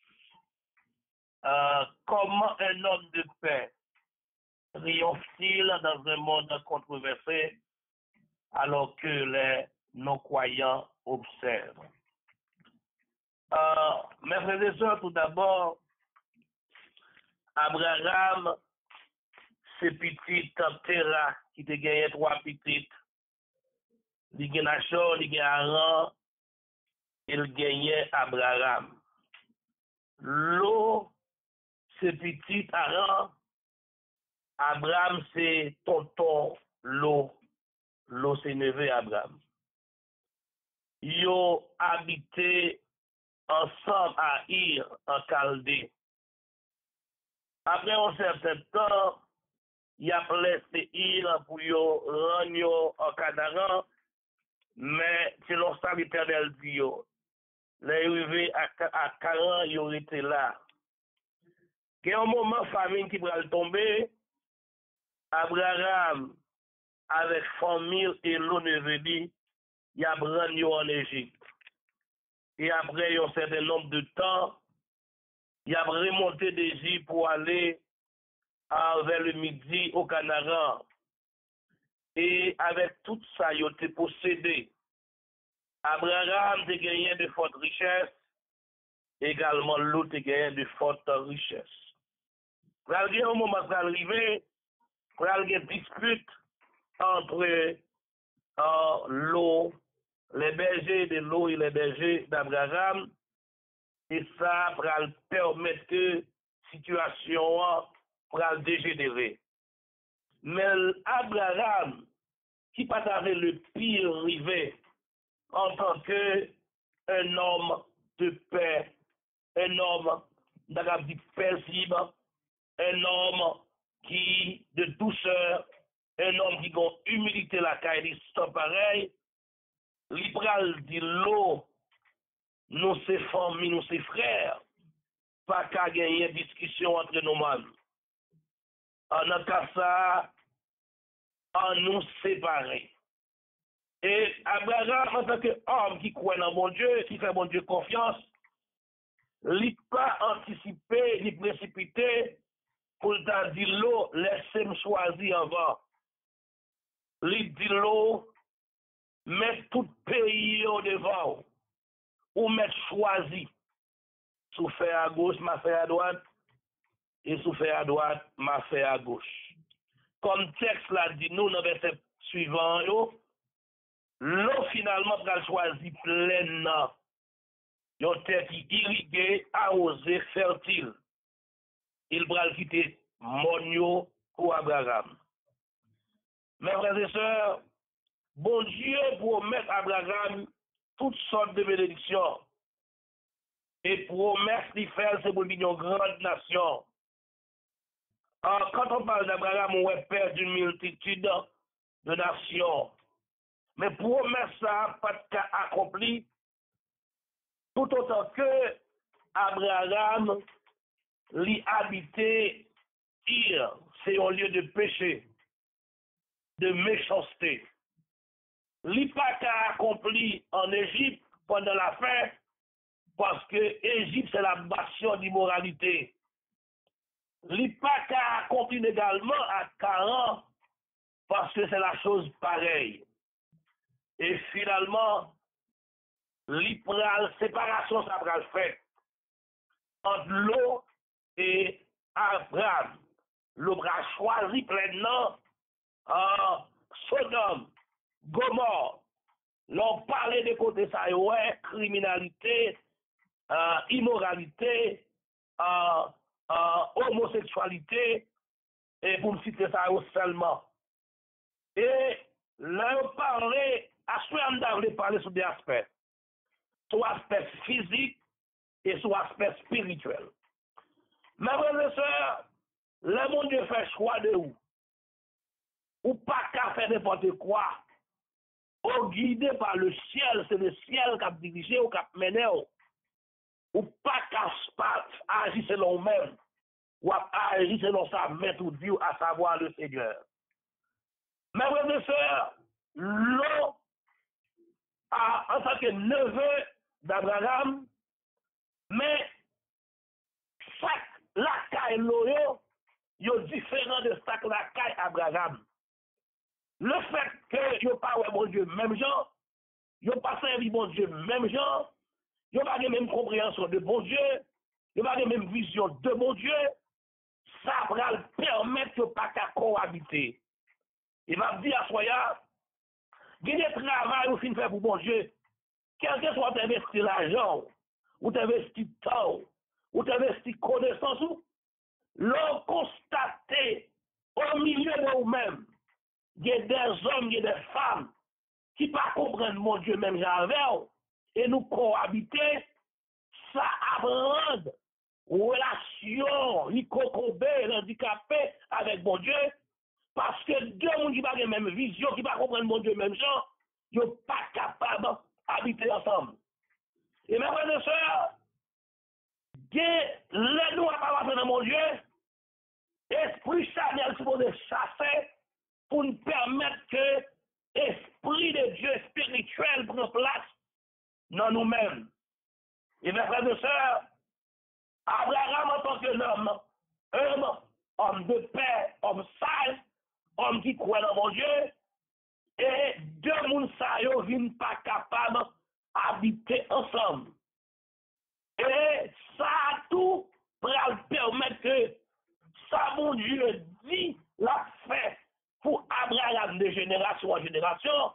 Euh, comment un homme de paix triomphe-t-il dans un monde controversé alors que les non-croyants observent? Euh, mes frères et sœurs, tout d'abord, Abraham, ses petites Terra, qui te gagné trois petites, il gagne Nachor, il gagne Aran, il gagnait Abraham. L'eau, c'est petite Aran, Abraham, c'est tonton l'eau. L'eau, c'est neveu Abraham. Ils ont habité ensemble à Ir, en Chaldée. Après un certain temps, il a laissé Ir pour y rendre en Canaan, mais selon ça, l'Éternel dit, les arrivés à Canaan, ils ont été là. Il y a un moment famine qui va tomber, Abraham, avec famille et l'eau neveu, il a brandi en Égypte. Et après un certain nombre de temps, il a remonté d'Égypte pour aller à, vers le midi au Canaan. Et avec tout ça, il a été possédé. Abraham a gagné de fortes richesses, également l'autre a gagné de fortes richesses. Il y a un moment où arrivé, il y a une dispute entre euh, l'eau, les bergers de l'eau et les bergers d'Abraham. Et ça va permettre que la situation va dégénérer. Mais Abraham, qui partageait le pire rivé en tant qu'un homme de paix, un homme dit paisible, un homme qui de douceur, un homme qui a humilité la caille, sans pareil, l'Ibral dit l'eau, nous c'est famille, nous c'est frères, pas qu'à gagner discussion entre nos membres. En un cas ça, en nous séparer. Et Abraham, en tant qu'homme qui croit dans mon Dieu, qui fait mon Dieu confiance, il n'a pas anticipé, ni précipité, pour le dire l'eau, laissez-moi choisir avant. Il dit l'eau, mettre tout pays au devant, ou mettre choisi. Sous fait à gauche, m'a fait à droite, et sous fait à droite, m'a fait à gauche. Comme texte l'a dit nous dans le verset suivant, l'eau finalement va choisir pleinement. Yon terre qui irriguée, arrosée, fertile. Il va quitter monio pour Abraham. Mes frères et sœurs, bon Dieu promet à Abraham toutes sortes de bénédictions. Et promesse d'y faire, c'est pour une grande nation. Alors, quand on parle d'Abraham, on est père d'une multitude de nations. Mais promesse ça, pas de cas accompli, tout autant que Abraham l'y habitait Ir, c'est un lieu de péché, de méchanceté. L'y pas qu'à accompli en Égypte pendant la faim, parce que Égypte c'est la bastion d'immoralité. L'y pas qu'à accompli également à Canaan, parce que c'est la chose pareille. Et finalement, l'y pral séparation ça pral fait entre l'eau et Abraham. L'eau pral choisi pleinement en Sodome, Gomorre. L'on parlait de côté ça, ouais, criminalité, euh, immoralité, euh, euh, homosexualité, et pour me citer ça seulement. Et là, on parlait, à ce moment-là, on parler sur des aspects, sur l'aspect physique et sur l'aspect spirituel. Mes frères et sœurs, le monde Dieu fait choix de où? Ou pas qu'à faire n'importe quoi. Ou guidé par le ciel, c'est le ciel qui a dirigé ou qui a mené. Ou pas qu'à agir selon même, ou à agir selon sa maître ou Dieu, à savoir le Seigneur. Mes frères et sœurs, l'eau, en tant que neveu d'Abraham, mais chaque la caille l'eau, il est différent de chaque la caille Abraham. Le fait que yo pas ouais bon Dieu même genre, yo pas servi bon Dieu même genre, yo pas de même compréhension de bon Dieu, yo pas de même vision de bon Dieu, ça va le permettre que pas qu'à cohabiter. Il va dire à soya, il y a des travail ou fin faire pour bon Dieu, quel que soit t'investir l'argent, ou t'investir temps, ou t'investir connaissance, ou l'on constater au milieu de vous-même, il y a des hommes, il y a des femmes qui ne comprennent pas mon Dieu même j'avais, et nous cohabiter, ça apprend relation, les cocobés, handicapés avec mon Dieu, parce que deux gens qui n'ont pas la même vision, qui ne comprennent pas mon Dieu même genre, ils ne sont pas capables d'habiter ensemble. Et mes frères et sœurs, les nous à pas dans mon Dieu, esprit charnel supposé chasser pour nous permettre que l'esprit de Dieu spirituel prenne place dans nous-mêmes. Et mes frères et sœurs, Abraham en tant que homme, homme, homme de paix, homme sage, homme qui croit dans mon Dieu, et deux mouns sa yo viennent pas capables d'habiter ensemble. Et ça tout pour permettre que ça, mon Dieu, dit la fait pour Abraham de génération en génération,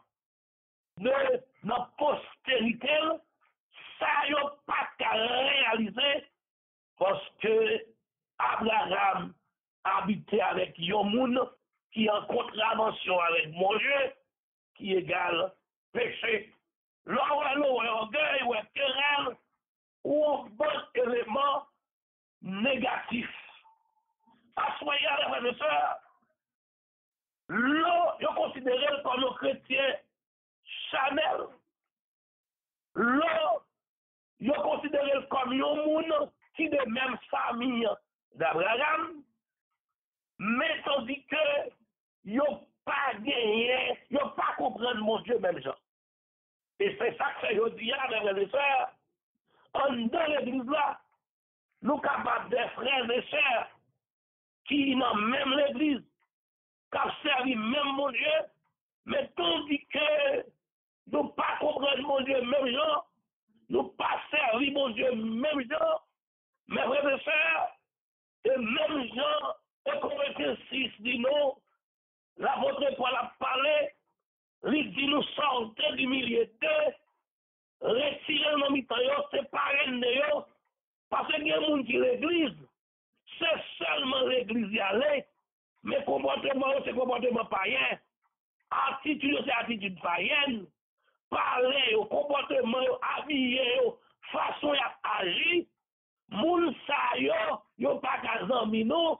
de notre postérité, ça n'a pas qu'à réaliser parce que Abraham habitait avec un monde qui est en contravention avec mon Dieu, qui égale péché. Là où elle a orgueil, ou querelle, ou un bon élément négatif. À ce moment-là, les frères et sœurs, l'eau est considérée comme un chrétien charnel. L'eau est considérée comme un monde qui est de même famille d'Abraham, mais tandis que n'a pas gagné, n'a pas compris mon Dieu même genre. Et c'est ça que je dis à mes frères et sœurs, en dans l'église là, nous sommes capables des frères et sœurs qui n'ont même l'église, qui ont servi même mon Dieu, mais tandis que nous pas comprendre mon Dieu même genre, nous pas servir mon Dieu même genre, mes frères et sœurs, et même genre, et Corinthiens six dit nous, l'apôtre Paul a parlé, il dit nous sortez du milieu d'eux, retirez nos mitayos, séparez de eux, parce qu'il y a des gens qui l'église, c'est seulement l'église y aller, mais comportement, c'est comportement païen. Attitude, c'est attitude païenne. Parler, comportement, habiller, façon d'agir. Moun sa yo, yo pas qu'à zanmi nou.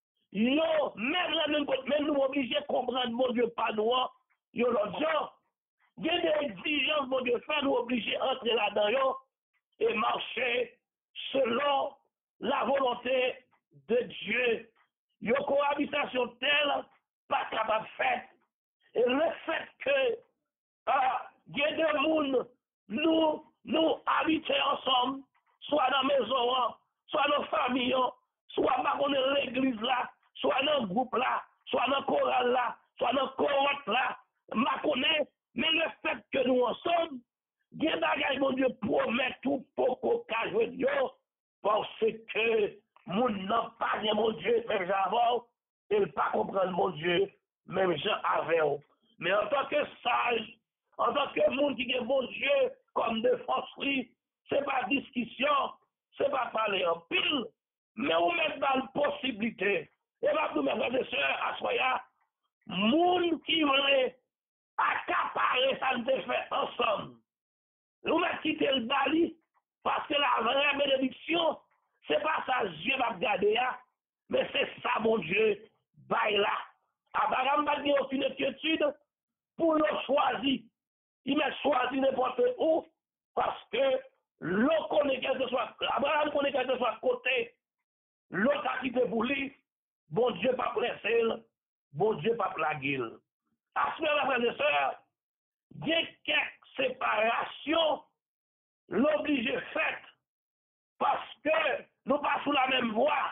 Yo, même là, même, même nous obligés de comprendre, mon Dieu, pas nous, yo l'autre gens. Il y a des exigences, mon Dieu, faire nous obligés d'entrer là-dedans, yo, et marcher selon la volonté de Dieu. Yo, cohabitation telle, pas capable de faire. Et le fait que, ah, il y a des gens, nous, nous habitons ensemble, soit dans la maison, soit dans la famille, soit dans l'église là, soit dans le groupe là, soit dans le choral là, soit dans le cohorte là, mais le fait que nous ensemble, Dieu bagage mon Dieu promet tout pour qu'on cache Dieu, parce que mon n'a pas mon Dieu, même j'avais, il pas comprendre mon Dieu, même j'avais. Mais en tant que sage, en tant que monde qui est bon Dieu, comme défenserie, c'est pas discussion, c'est pas parler en pile, mais on met dans la possibilité. Et là, nous, mes frères et sœurs, à Soya, monde qui veut accaparer ça nous fait ensemble. Nous mettons quitter le Bali, parce que la vraie bénédiction, c'est pas ça, Dieu va regarder, mais c'est ça, mon Dieu, bail là. Abraham n'a pas aucune inquiétude pour nous choisir. Il m'a choisi n'importe où, parce que l'eau connaît quel que soit, Abraham connaît quel que soit côté, l'autre a quitté pour lui, bon Dieu pas pressé, bon Dieu pas plagué. À ce moment-là, frères et sœurs, il y a quelques séparations, l'obligé faite, parce que nous pas sous la même voie.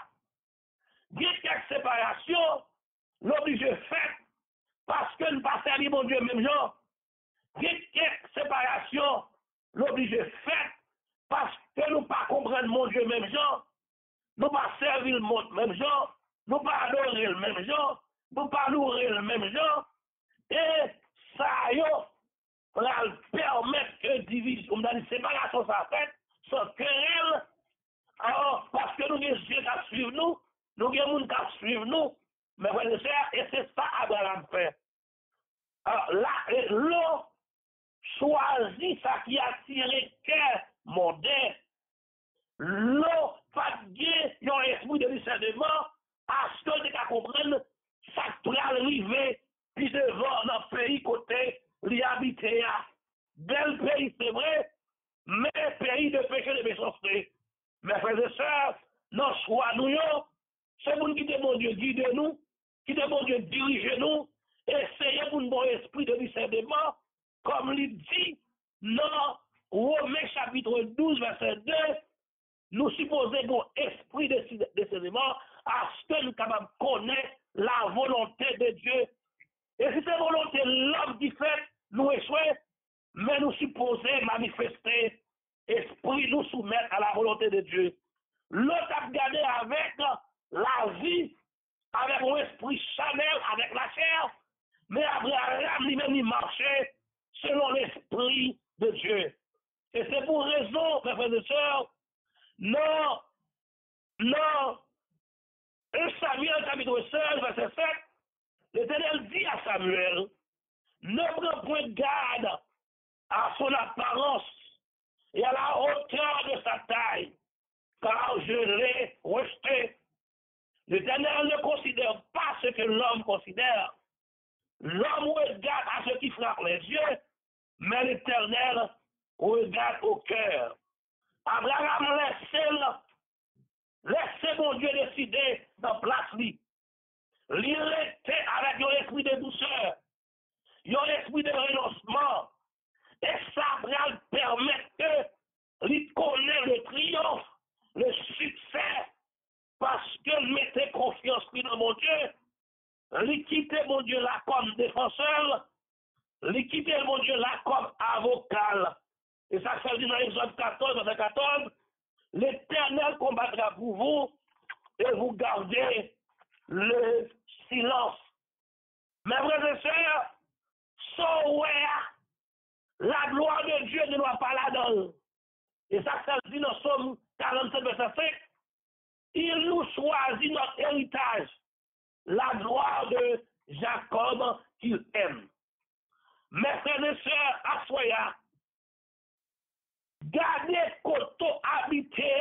Il y a quelques séparations, l'obligé faite, parce que nous pas servi mon Dieu même genre. Il y a quelques séparations, l'obligé faite, parce que nous pas comprendre mon Dieu même genre. Nous pas servir le monde même genre. Nous pas adorer le même genre. Nous pas nourrir le même genre. Et ça yo, on va permettre que division, on a une séparation ça fait, sans querelle. Alors, parce que nous avons Dieu qui suivre nous, nous avons des gens qui suivent nous, mais frères et sœurs, et c'est ça Abraham fait. Alors là, l'eau choisit ça qui a tiré cœur mondain. L'eau pas de un esprit de discernement, à ce que nous comprendre, ça peut arriver, puis devant dans le pays côté, l'y habiter. Bel pays, c'est vrai, mais pays de péché de méchanceté. Mes frères et sœurs, nos choix, nous, c'est pour qui mon Dieu guide nous, qui mon Dieu dirige nous, essayez pour un bon esprit de discernement, comme il dit dans Romains chapitre douze, verset deux, nous supposons un esprit de discernement à ce que nous sommes capables de connaître la volonté de Dieu. Et si c'est volonté l'homme qui fait, nous échouons, mais nous supposons manifester, esprit nous soumettre à la volonté de Dieu. L'autre a regardé avec la vie, avec un esprit charnel, avec la chair, mais Abraham lui-même il marchait selon l'esprit de Dieu. Et c'est pour raison, mes frères et sœurs, non, non, un Samuel chapitre seize, verset sept, l'Éternel dit à Samuel, ne prends point garde à son apparence et à la hauteur de sa taille, car je l'ai rejeté. L'Éternel ne considère pas ce que l'homme considère. L'homme regarde à ce qui frappe les yeux, mais l'Éternel regarde au cœur. Abraham laissez, laissez mon Dieu décider dans place lui. Il était avec un esprit de douceur, un esprit de renoncement. Et ça va permettre que lui connaît le triomphe, le succès, parce qu'il mettait confiance dans mon Dieu. Lui quitter mon Dieu là comme défenseur, lui quitter mon Dieu là comme avocat. Et ça se dit dans Exode quatorze, verset quatorze, l'Éternel combattra pour vous et vous gardez le silence. Mes frères et sœurs, so la gloire de Dieu ne doit pas là-dedans. Et ça se dit dans Somme quarante-sept, verset cinq, il nous choisit notre héritage, la gloire de Jacob qu'il aime. Mes frères et sœurs, à Soya, gardez côté habité,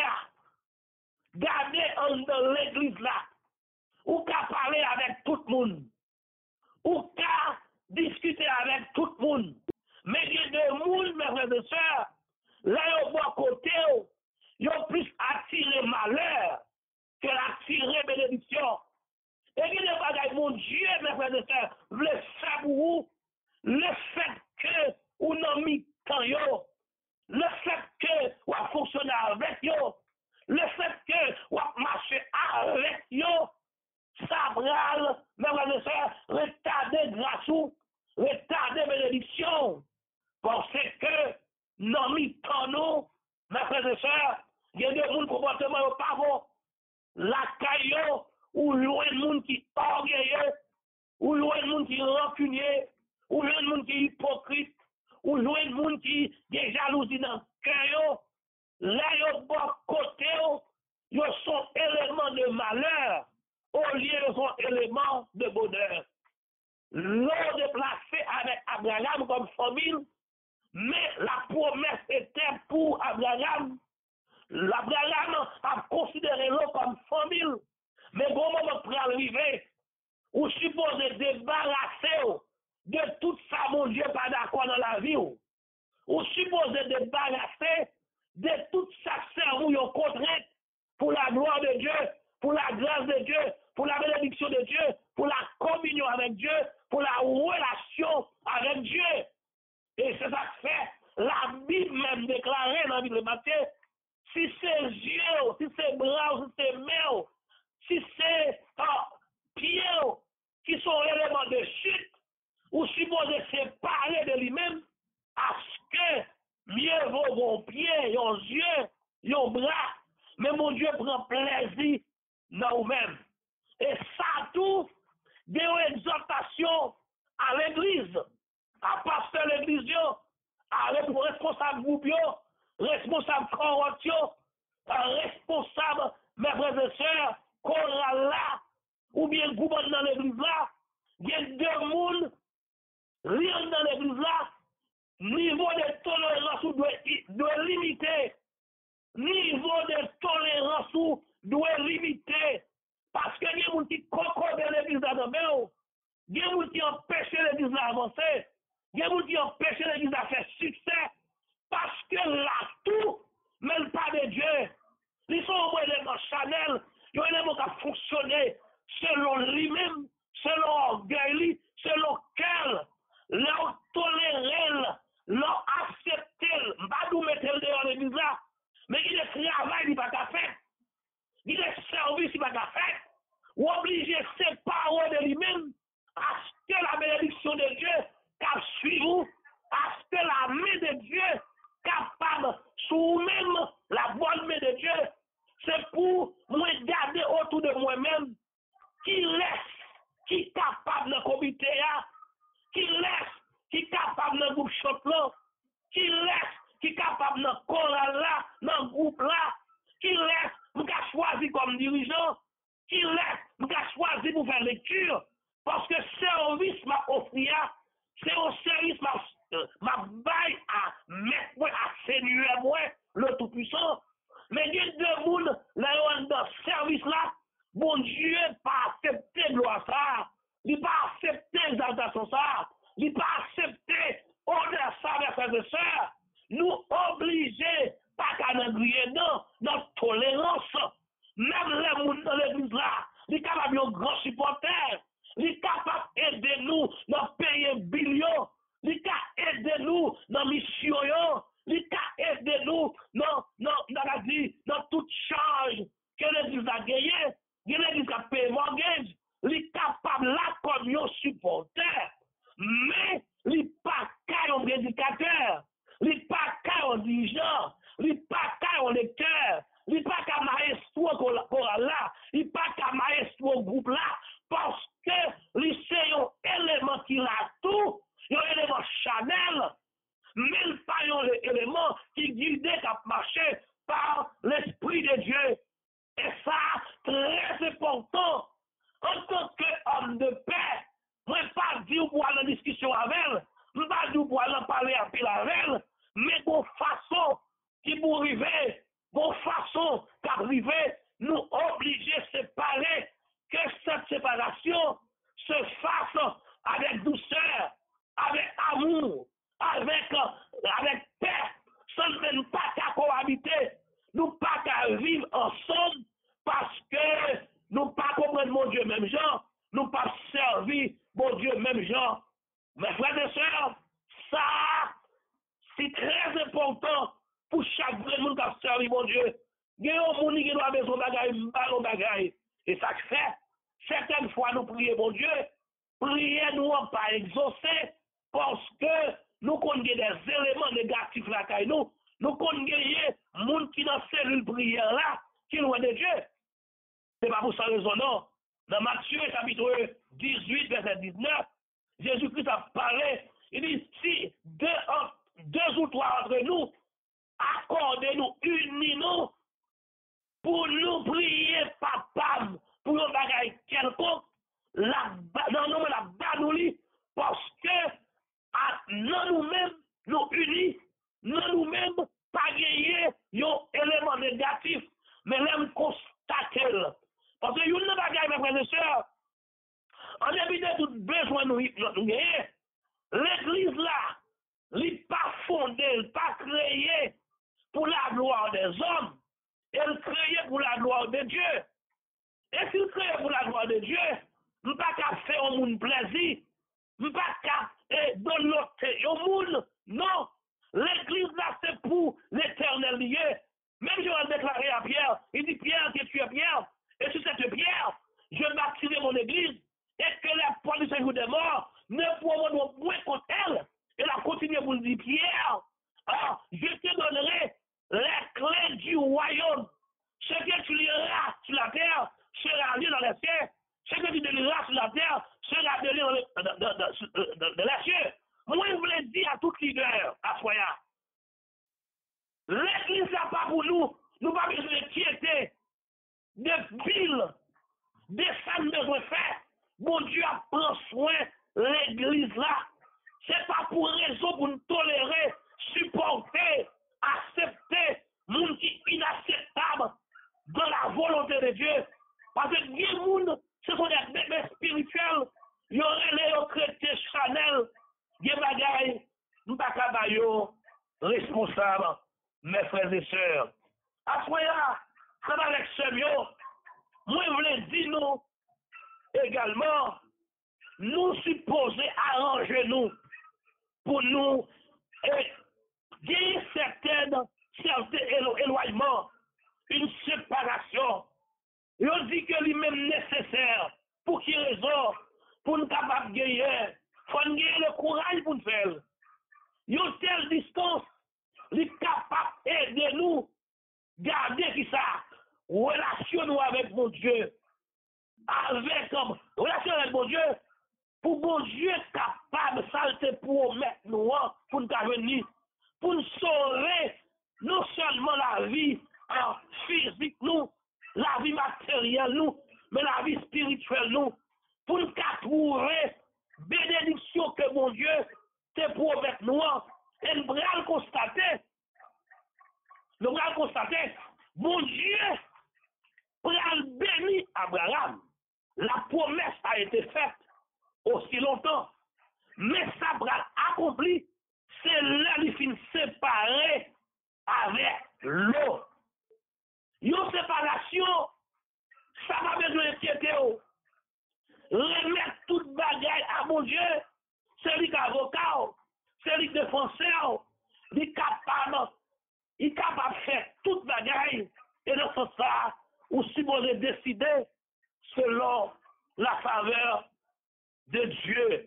gardez dans l'église là, ou qu'à parler avec tout le monde, ou qu'à discuter avec tout le monde. Mais il y a des gens, mes frères et sœurs, là, au bon côté, ils ont plus attiré malheur que attiré bénédiction. Et il y a des bagages, mon Dieu, mes frères et sœurs, le fait pour vous, le fait que vous n'avez mis tant yo, le fait que vous avez fonctionné avec yo, le fait que vous avez marché avec yo, ça brale, mes frères et sœurs, retarder grâce ou, retarder bénédiction. Parce que, non, mis tant nous, mes frères et sœurs, il y a des gens comportement pas bon. La caillou, ou loin de monde qui orgueilleux, ou loin de monde qui rancunier, ou loin de monde qui hypocrite, ou loin de monde qui est jalousie dans le cœur. Là, yo bon côté, yo sont éléments de malheur, au lieu de son élément de bonheur. L'on déplacé avec Abraham comme famille, mais la promesse était pour Abraham. L'Abraham a considéré l'eau comme famille. Mais bon moment pour arriver, ou supposez débarrasser de tout ça, mon Dieu, pas d'accord dans la vie. Ou supposez débarrasser de tout ça, cerveau, yon contrainte pour la gloire de Dieu, pour la grâce de Dieu, pour la bénédiction de Dieu, pour la communion avec Dieu, pour la relation avec Dieu. Et c'est ça que fait la Bible même déclarée dans la Bible de Matthieu. Si c'est yeux, si c'est bras, si c'est mains, si c'est euh, pieds qui sont éléments de chute, ou supposé séparer de lui-même, à ce que mieux vaut vos pieds, vos yeux, vos bras, mais mon Dieu prend plaisir dans vous-même. Et ça tout, des exhortations à l'église, à pasteur l'église, à responsable groupe, responsable corruption, responsable, mes frères et sœurs, choral là, ou bien gouvernement dans l'église là, il y a deux mondes, rien dans l'église là, niveau de tolérance doit, doit limiter, niveau de tolérance doit limiter, parce que il y a des gens qui concordent l'église là dedans, il y a des gens qui empêchent l'église à avancer, il y a des gens qui empêchent l'église à faire succès, parce que là, tout, même pas de Dieu. Ils sont au élément Chanel, ils ont un élément qui a fonctionné selon lui-même, selon orgueil, selon quel, leur tolérer, leur accepter, pas nous mettre le dehors l'église là, mais il est travail, il n'est pas qu'à faire, il est service, il n'est pas qu'à faire, ou obligé de se séparer de lui-même, à ce que la bénédiction de Dieu, qu'à suivre, à ce que la main de Dieu, capable, sous même la bonne main de Dieu, c'est pour moi garder autour de moi-même, qui laisse, qui est capable de comité, qui laisse, qui est capable de groupe chante, qui laisse, qui est capable de chorale là, dans groupe là, qui laisse, vous avez choisi comme dirigeant, qui laisse, vous avez choisi pour faire lecture, parce que service m'a offert, c'est un service m'a ma baille à mettre à Seigneur moi le Tout-Puissant. Mais il y a deux mondes là dans ce service là, bon Dieu pas accepté gloire ça, il pas accepté exaltation ça, il pas accepté honneur ça mes frères et sœurs. Nous obligés pas qu'à nous griller dans notre tolérance. Même les mondes dans l'église là, il est capable de grand supporter, il est capable d'aider nous dans payer billions. Il a aidé nous dans la mission, il a aidé nous dans, dans, dans la vie, dans toute charge que l'église a gagné, que l'église a payé mortgage, il est capable là comme un supporter, mais il n'est pas qu'un prédicateur, il n'est pas qu'un dirigeant, il n'est pas qu'un lecteur, il n'est pas qu'un maestro choral là, il n'est pas qu'un maestro groupe là, parce que femme de paix. Moi, pas dire pour aller en discussion avec elle. Je pas dire pour aller parler à pile avec elle. Mais bon façon qui pour arriver, bon façon qui arriver, nous obliger à séparer, que cette séparation se fasse avec douceur, avec amour, avec, avec paix, sans même pas qu'à cohabiter, nous pas qu'à vivre ensemble parce que nous pas comprendre mon Dieu même genre, nous pas servir mon Dieu même genre. Mes frères et sœurs, ça, c'est très important pour chaque vrai monde qui a servi mon Dieu. Il y a un monde qui doit besoin de bagaille, ballon bagaille. Et ça fait, certaines fois nous prions mon Dieu, prier nous n'ont pas exaucé parce que nous connaissons des éléments négatifs là, nous, nous connaissons des gens qui dans cette cellule prière là, qui loin de Dieu. Ce n'est pas pour ça raison, non. Dans Matthieu chapitre dix-huit, verset dix-neuf, Jésus-Christ a parlé, il dit, si deux, deux ou trois entre nous, accordez-nous, unis-nous, pour nous prier, papa, pour nous bagaille quelconque, la non, non, la banouli, parce que non nous-mêmes, nous unis, non nous-mêmes, pas gagner un élément négatif, mais même constater. Parce que nous bagaille, mes frères et sœurs, en début de tout besoin nous nous gagner, l'église là, n'est pas fondée, pas créée pour la gloire des hommes, elle créée pour la gloire de Dieu. Et s'il crée pour la gloire de Dieu, nous ne pouvons pas faire au monde plaisir, nous ne pouvons pas donner au monde. Non, l'église là, c'est pour l'éternel lié. Même je vais déclarer à Pierre, il dit Pierre, que tu es Pierre, et sur cette pierre, je bâtirai mon église, et que la porte du séjour des morts ne pourront point contre elle. Et la continue pour dire Pierre, ah, je te donnerai les clés du royaume. Ce que tu liras sur la terre sera lié dans les cieux. Ce que tu délieras sur la terre sera délié dans, les, dans, dans, dans, dans, dans les cieux. Moi, je voulais dire à tout leader, à Soya, l'église n'est pas pour nous. Nous n'avons pas besoin de quitter, de pile, de ça nous devons faire. Bon Dieu a pris soin l'église là. Ce n'est pas pour raison pour nous tolérer, supporter, accepter, monde qui est inacceptable dans la volonté de Dieu. Parce que les gens, ce sont des bébés spirituels. Il y aurait les chrétiens Chanel, des bagailles, nous ne responsables, mes frères et sœurs. Après là, c'est avec ce mieux. Moi, je voulais dire nous également, nous supposons arranger nous pour nous gagner certaines, certains éloignements, une séparation. Et on dit que lui-même nécessaire. Pour qui raison? Pour nous capables de gagner. Il faut gagner le courage pour nous faire. Une telle distance, il est capable d'aider nous, garder qui ça, relation nous avec mon Dieu. Avec comme relation avec mon Dieu. Pour mon Dieu capable, ça te promettre nous, pour nous venir, pour nous sauver non seulement la vie en physique, nous, la vie matérielle, nous, mais la vie spirituelle, nous, pour nous trouver bénédiction que mon Dieu te promet nous, et nous allons constater, nous allons constater, mon Dieu allons bénir Abraham. La promesse a été faite aussi longtemps, mais ça va accompli, c'est là qu'il finit séparé avec l'eau. Une séparation, ça va besoin de piété. Remettre toute bagaille à mon Dieu, c'est lui qui est avocat, c'est lui qui est défenseur, il est capable, il est capable de faire toute bagaille, et dans ce sens, ou supposé décider selon la faveur de Dieu.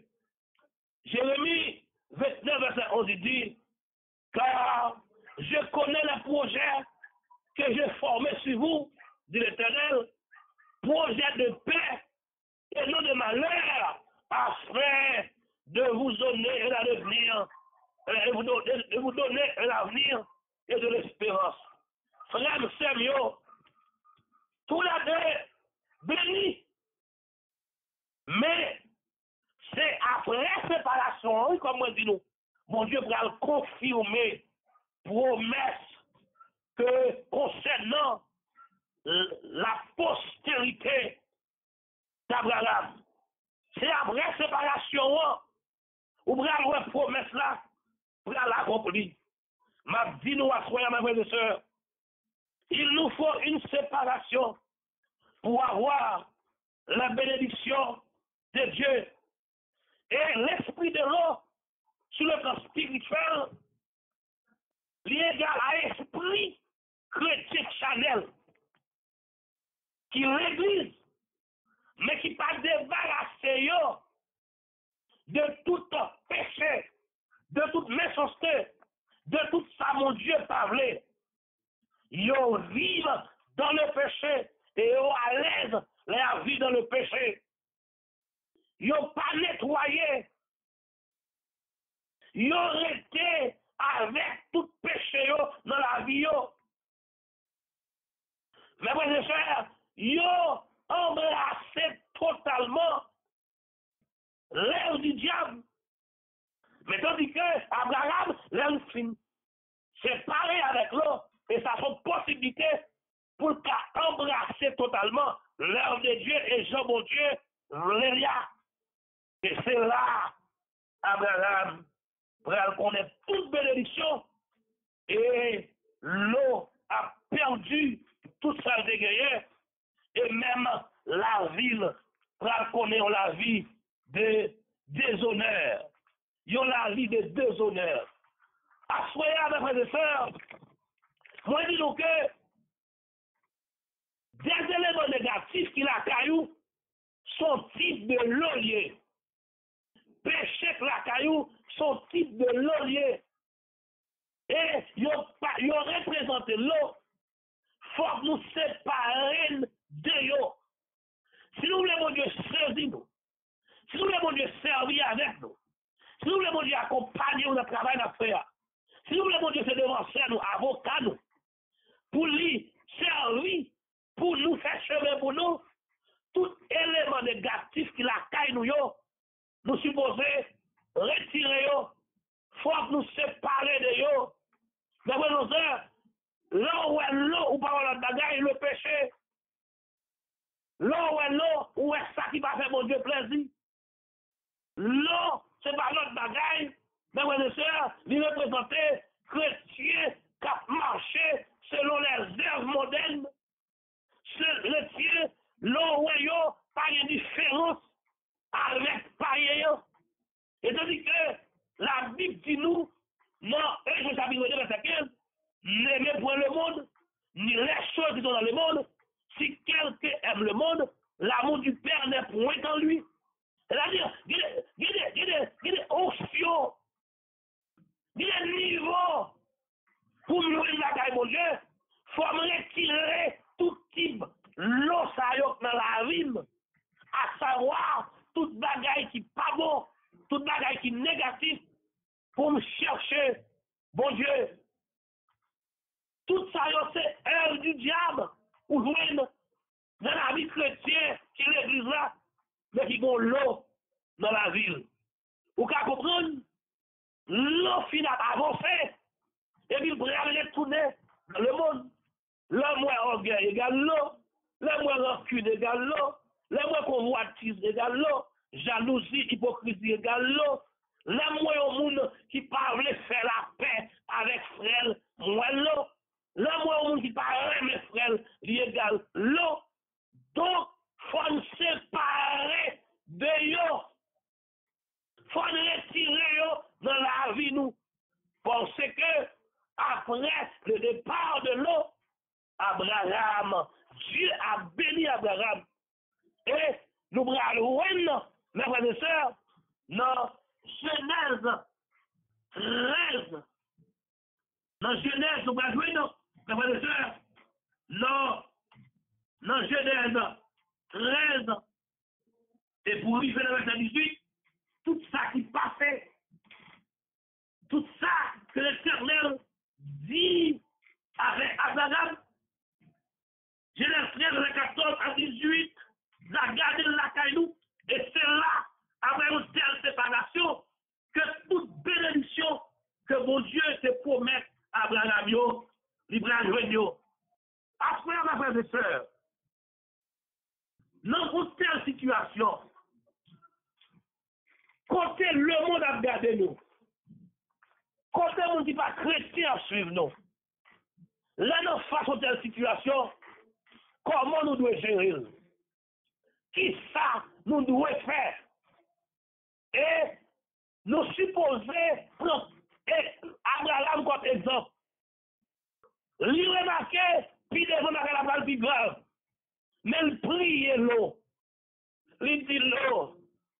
Jérémie vingt-neuf, verset onze, il dit, car je connais les projets que j'ai formés sur vous, dit l'Éternel, projet de paix et non de malheur, afin de vous donner un avenir, de vous donner, de vous donner un avenir et de l'espérance. Frère, sœur, tous les deux bénis, mais après séparation, oui, comme on dit nous, mon Dieu va confirmer promesse que concernant la postérité d'Abraham. C'est après séparation, ou bien la promesse là, pour l'accomplir. M'a dit nous à soi, mes frères et sœurs, il nous faut une séparation pour avoir la bénédiction de Dieu. Et l'esprit de l'eau, sur le plan spirituel, est égal à esprit chrétien Chanel, qui l'église, mais qui pas débarrassé de tout péché, de toute méchanceté, de tout ça, mon Dieu, parlé. Ils vivent dans le péché et ils à l'aise la vie dans le péché. Ils n'ont pas nettoyé. Ils ont été avec tout péché dans la vie. Mais mes frères et sœurs, ils ont embrassé totalement l'œuvre du diable. Mais tandis que Abraham, l'homme fin, séparé avec l'autre, et ça fait possibilité pour qu'à embrasser totalement l'œuvre de Dieu et Jean mon Dieu, l'Elia. Et c'est là, Abraham, pour connaître toute bénédiction, et l'eau a perdu toute sa dégayée, et même la ville, pour connaître la vie de déshonneur. Ils ont la vie de déshonneur. Assoyez mes frères et sœurs, moi je dis donc que des éléments négatifs qui la caillou sont type de l'olier. Péché que la caillou sont type de l'olier. Et ils ont représenté l'eau. Faut nous séparer de l'eau. Si nous voulons, mon Dieu, saisir nous. Si nous voulons, mon Dieu, servir avec nous. Si nous voulons, mon Dieu, accompagner notre travail à faire. Si nous voulons, mon Dieu, se devancer nous, avocat nous. Pour lui servir, pour nous faire chemin pour nous, tout élément négatif qui la caille nous, yo, nous supposons retirer yo, faut que nous séparer de yo. Mais nos heures, là où est l'eau, ou pas la bagaille, le péché, là où est l'eau, où est ça qui va faire mon Dieu plaisir. L'eau, c'est pas notre bagaille, mais mes soeurs, il représentait chrétien qui a marché selon les œuvres modernes. Chrétien, l'eau où est pas de différence avec païen. Et tandis que la Bible dit nous, non, et je s'habille de verset quinze, n'aimez point le monde, ni les choses qui sont dans le monde. Si quelqu'un aime le monde, l'amour du Père n'est point en lui. C'est-à-dire, il y a des options, il y a des niveaux pour nous la caille, mon Dieu. Il faut me retirer tout type l'eau dans la ville, à savoir toute bagaille qui n'est pas bon, toute bagaille qui est négative, pour me chercher, bon Dieu. Tout ça, c'est œuvre du diable, ou joindre dans la vie chrétienne, qui est l'église là, mais qui ont l'eau dans la ville. Vous pouvez comprendre? L'eau finit à avancer, et puis il pourrait retourner dans le monde. Le moins orgueil égale l'eau, le moins rancune égale l'eau, le moins convoitise égale l'eau, jalousie, hypocrisie égale l'eau, le moins au monde qui parle faire la paix avec frère, moins l'eau, le moins au monde qui parle mes frères, il égale l'eau. Donc, il faut nous séparer de yo. Il faut nous retirer yo dans la vie nous. Parce que, après le départ de l'eau, Abraham, Dieu a béni Abraham. Et nous allons, mes frères et sœurs, dans Genèse treize. Dans Genèse, nous allons jouer, non, mes frères et sœurs, non, dans Genèse treize, et pour lui, le verset dix-huit, tout ça qui passait, tout ça que l'Éternel dit avec Abraham, Genèse treize, quatorze à dix-huit, la garde la caillou, et c'est là, après une telle séparation, joindre yo. Après, ma frère et sœur, dans une telle situation, côté le monde a regardé nous, côté le monde qui pas chrétien à suivre nous, là, nous face à telle situation, comment nous devons gérer? Qui ça nous devons faire? Et nous supposons prendre Abraham comme exemple. Lui remarquer, puis devant la balle plus grave. Mais il prie l'eau. Il dit l'eau,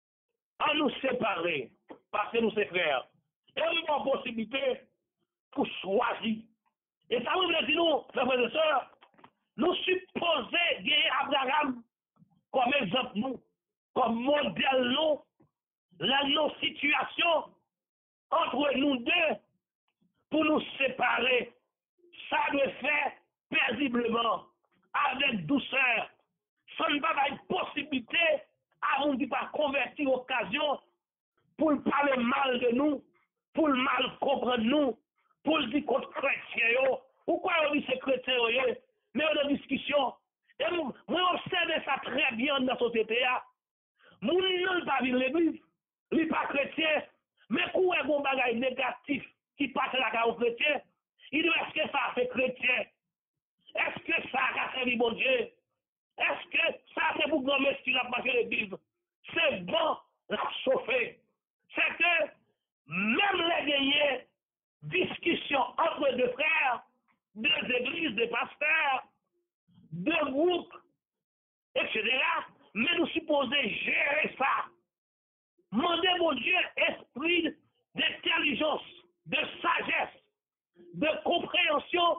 à nous séparer, parce que nous sommes frères. Et nous avons possibilité pour choisir. Et ça veut dire, nous, frères et sœurs, nous supposons gagner Abraham comme exemple, nous, comme modèle, nous, dans nos situations entre nous deux, pour nous séparer. Ça doit faire paisiblement, avec douceur, sans ne pas avoir une possibilité à nous qui pas convertir occasion pour parler mal de nous, pour mal comprendre nous, pour dire contre chrétien. Pourquoi on dit c'est chrétien? Mais on a une discussion. Et moi, observe ça très bien dans la société. Mon ne pas vivre l'église, il n'est pas chrétien, mais quand il y a un bagage négatif qui passe à la carrière chrétien, il dit est-ce que ça fait chrétien? Est-ce que ça a servi mon Dieu? Est-ce que ça c'est pour grand monsieur qui a passé l'église? C'est bon, la chauffer. C'est que même les gagnés, discussions entre deux frères, deux églises, des pasteurs, deux groupes, et cetera, mais nous supposons gérer ça. Mandez mon Dieu esprit d'intelligence, de sagesse, de compréhension,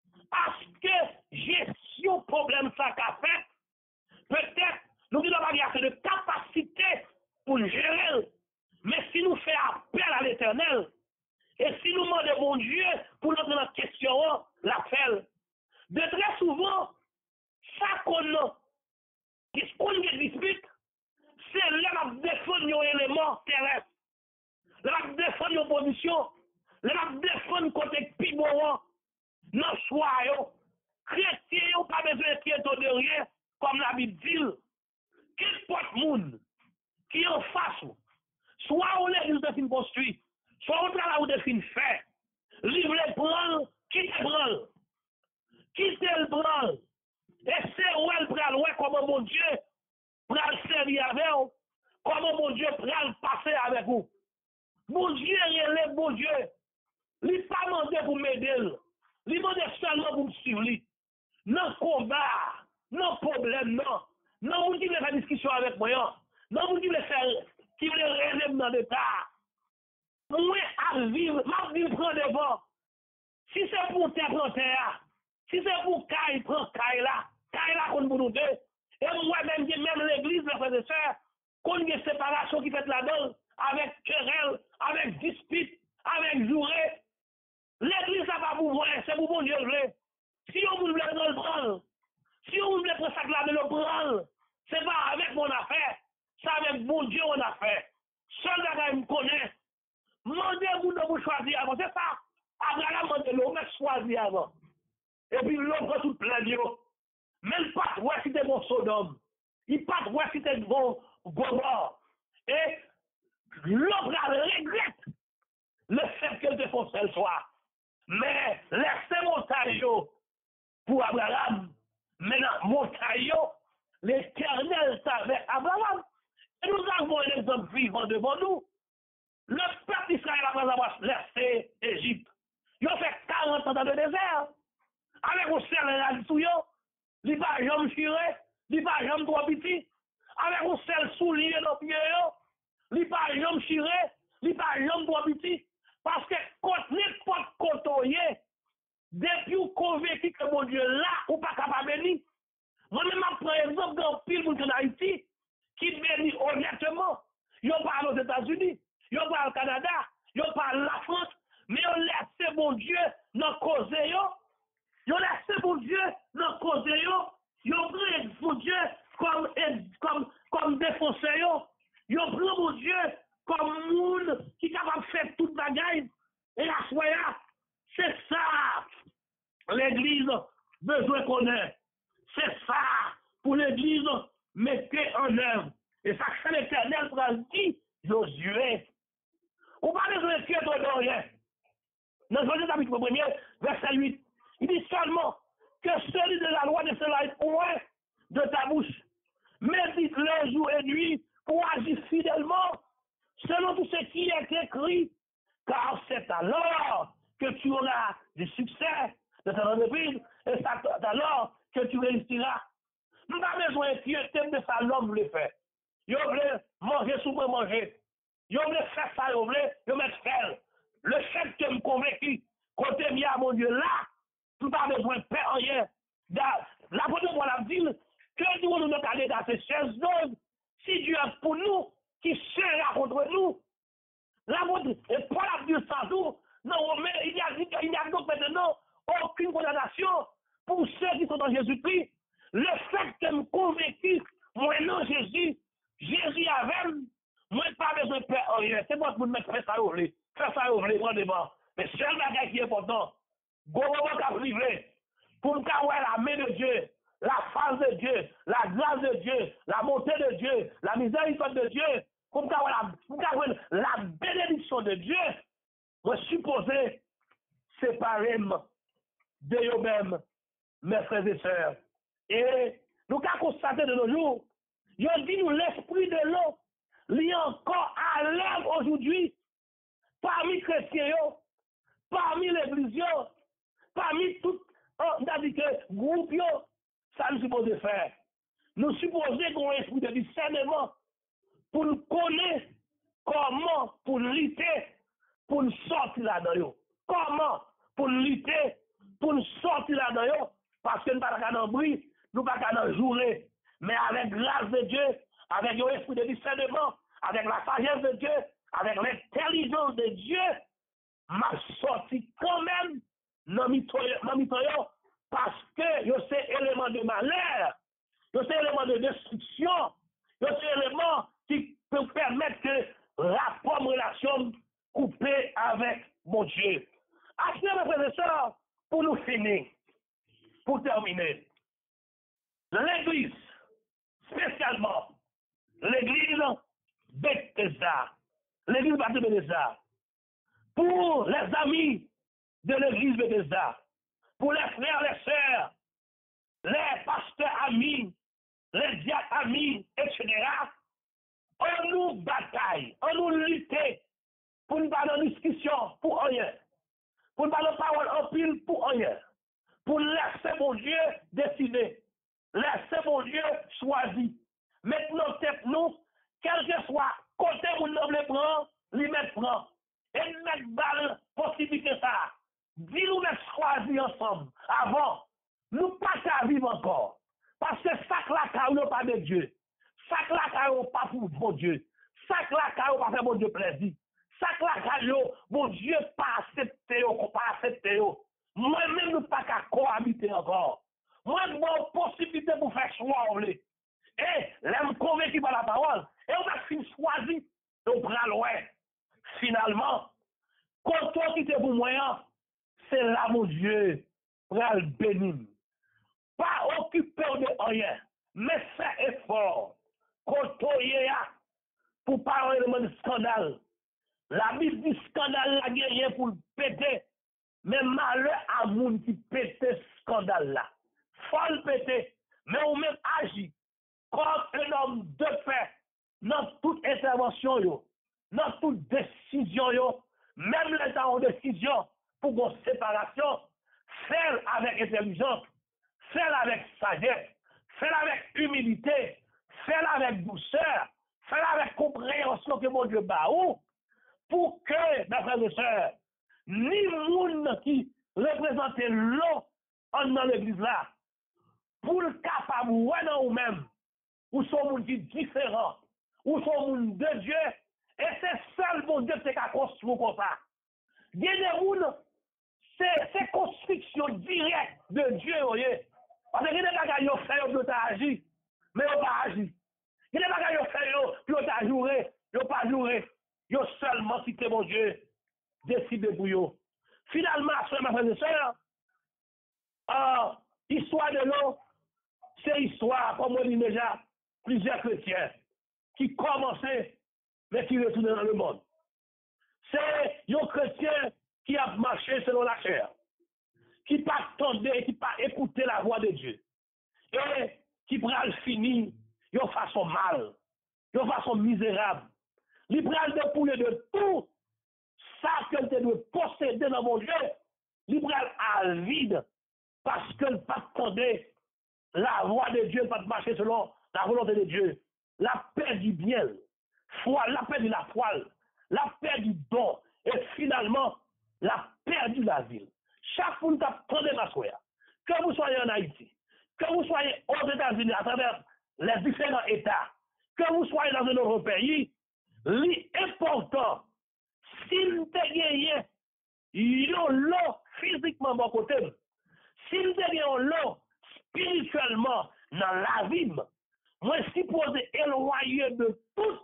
à ce que gestion problème ça qu'a fait, peut-être nous devons avoir assez de capacité pour gérer. Mais si nous faisons appel à l'Éternel, et si nous demandons mon Dieu pour notre dans la question, la fait. De très souvent, ça qu'on a, qu'est-ce qu'on a dispute, c'est là que défendre nos éléments terrestres, là que défendre nos positions, là que défendre côté pibon, nos choix, chrétiens n'ont pas besoin d'inquiéter de rien, comme la Bible dit. Quel porte monde qui est en face, soit on l'église de fin construit, soit on travaille ou de fin fait, livre les branles, quitte les branles, quitte le branle, et c'est où elle prend ouais comment mon Dieu prend le servir avec vous, comment mon Dieu prend le passer avec vous. Mon Dieu relève mon Dieu, il n'est pas demandé pour m'aider, il demande seulement pour me suivre. Non combat, non problème, non. Non, vous qui voulez faire discussion avec moi, non, vous qui voulez faire, qui voulez rêver dans l'état. Moi, à vivre, ma vie prend devant. Si c'est pour terre, prend terre. Si c'est pour caille, prend caille là. Caille là, qu'on vous nous deux. Et moi-même, même l'église, mes frères et sœurs, qu'on y a séparation qui fait là-dedans, avec querelle, avec dispute, avec juré. L'église, ça va vous voir, c'est pour mon Dieu. Si on voulait prendre le branle, si on voulait prendre ça là, le branle, c'est pas avec mon affaire, c'est avec mon Dieu mon affaire. Seul gars me connaît. Mandez-vous de vous choisir avant, c'est ça. Abraham mande l'eau, mais choisir avant. Et puis l'homme prend tout plein de l'eau. Mais il pas voir si c'était bon Sodome. Il pas voir si c'était bon Gomorrhe. Et l'homme regrette le fait qu'elle te fonce le soir. Mais laissez montagne pour Abraham. Maintenant, montagne, l'Éternel est avec Abraham. Et nous avons un exemple vivant devant nous. Le peuple d'Israël après avoir laissé l'Égypte, ils ont fait quarante ans dans le désert. Avec un sel et la sous yo, ils pas jamais chiré, ils pas jamais trop petit. Avec un sel soulier dans pied yo, ils pas jamais chiré, ils pas jamais trop petit. Parce que quand n'importe côté, depuis vous convaincu que mon Dieu là, ou pas capable de bénir. Moi-même, par exemple, dans le pile en Haïti, qui bénit honnêtement, ils parlent aux États-Unis, ils parlent au Canada, ils parlent la France, mais ils laissent mon Dieu dans le cause. Ils laissent mon Dieu dans le cause. Ils prennent mon Dieu comme, comme, comme défenseur. Ils prennent mon Dieu comme monde qui est capable de faire toute bagaille. Et la soya, c'est ça. L'église bonheur. C'est ça pour l'Église, mettez en œuvre. Et ça que l'Éternel va dire, Josué. On parle de l'écrire de rien. Dans Josué chapitre premier, verset huit, il dit seulement que celui de la loi ne se lâche point de ta bouche. Médite-le jour et nuit pour agir fidèlement selon tout ce qui est écrit, car c'est alors que tu auras du succès de ton entreprise et c'est alors que tu réussiras. Nous n'avons besoin de de ça, l'homme le fait. Il veut manger sous moi manger. Il veut faire ça, il veut, il veut faire. Le fait que me convaincu, quand tu es à mon Dieu là, tu n'as pas besoin de faire rien. La bonne pour la ville, que nous nous allons aller dans ces chaises d'homme, si Dieu est pour nous, qui sera contre nous. La bonne, et pas la Dieu sans nous, non, mais il y a, il y a donc maintenant aucune condamnation pour ceux qui sont dans Jésus-Christ. Le fait que me convaincu, moi non Jésus, Jésus avec moi, pas besoin de faire rien. C'est moi pour me faire ça au lait. Faire ça au lait, vraiment. Mais seul bagage qui est important, gouvernement qui a privé, pour me avoir la main de Dieu, la face de Dieu, la grâce de Dieu, la montée de Dieu, la miséricorde de Dieu, pour me avoir la, la bénédiction de Dieu, moi supposé séparément de eux-mêmes, mes frères et sœurs. Et nous avons constaté de nos jours, il dit nous l'esprit de l'eau, il est encore à l'œuvre aujourd'hui, parmi les chrétiens, parmi l'église, parmi tout, on a dit que groupe, ça nous suppose faire. Nous supposons qu'on a un esprit de discernement pour nous connaître comment pour lutter, pour nous sortir là-dedans. Comment pour nous lutter, pour nous sortir là-dedans, parce que nous ne pouvons pas dans le bruit, nous ne pouvons pas dans le journée, mais avec grâce de Dieu, avec l'esprit de discernement, avec la sagesse de Dieu, avec l'intelligence de Dieu, m'a sorti quand même dans le parce que c'est élément de malheur, c'est élément de destruction, c'est élément qui peut permettre que la propre relation coupée avec mon Dieu. Après, mes frères et sœurs, pour nous finir, pour terminer, l'Église, spécialement, l'Église Bethesda, l'Église Bethesda, pour les amis de l'Église Bethesda, pour les frères, les sœurs, les pasteurs amis, les diacres amis, et cetera, on nous bataille, on nous lutte pour nous parler de discussion pour rien, pour nous parler de parole en pile pour rien, pour laisser mon Dieu décider, laisser mon Dieu choisir. Maintenant, tête nous, quel que soit côté où nous le prend, lui mettre prend. Et nous mettre balle possibilité ça. Dis-nous de choisir ensemble. Avant, nous pas qu'à vivre encore. Parce que ça que la carrière pas de Dieu. Ça que la carrière pas pour bon Dieu. Ça que la carrière pas faire bon Dieu plaisir. Ça que la carrière, bon Dieu pas accepté, pas accepté. Moi-même, nous pas qu'à cohabiter encore. Moi, je vois une possibilité pour faire choix. Et là, je suis convaincu par la parole. Et on va finir choisir. On prend loin. Finalement, quand toi qui t'es pour moi, c'est là, mon Dieu, pour le bénir. Pas occupé de rien, mais faire effort. Quand toi y a, pour parler de scandale. La Bible dit scandale la guerre pour le péter. Mais malheur à moun qui pète ce scandale là. Faut le péter. Mais on même agit comme un homme de paix dans toute intervention, yo, dans toute décision, yo, même les temps de décision pour une séparation, faire avec intelligence, faire avec sagesse, faire avec humilité, faire avec douceur, faire avec compréhension que mon Dieu bat ou, pour que, mes frères et sœurs, ni moun qui représente l'eau dans l'église là, pour le capable ou même, ou son monde qui est différent, ou son monde de Dieu, et c'est seul mon Dieu qui a construit comme ça. Il y a des gens, c'est construction directe de Dieu, voyez. Parce que il y a des gens qui ont fait, ils ont agi, mais ils n'ont pas agi. Il y a des gens qui ont fait, ils ont joué, ils n'ont pas joué. Ils ont seulement cité mon Dieu, décidé pour eux. Finalement, frères et sœurs, Histoire de l'eau, c'est histoire, comme on dit déjà, plusieurs chrétiens qui commençaient, mais qui retournaient dans le monde. C'est un chrétien qui a marché selon la chair, qui pas attendait, qui pas écouté la voix de Dieu, et qui pral fini de façon mal, de façon misérable. Il pral dépouiller de tout ça qu'elle doit posséder dans mon Dieu, il pral à vide parce qu'elle pas attendait la voix de Dieu, pas marcher selon la volonté de Dieu. La paix du bien, foi, la paix de la foi, la paix du don, et finalement, la perdu la ville. Chaque fois que vous attendez ma soeur, que vous soyez en Haïti, que vous soyez aux États-Unis à travers les différents États, que vous soyez dans un autre pays, l'important, s'il te gagne, yon l'eau physiquement bon côté, s'il te gagne l'eau spirituellement dans la vie, moi supposé éloigner de tout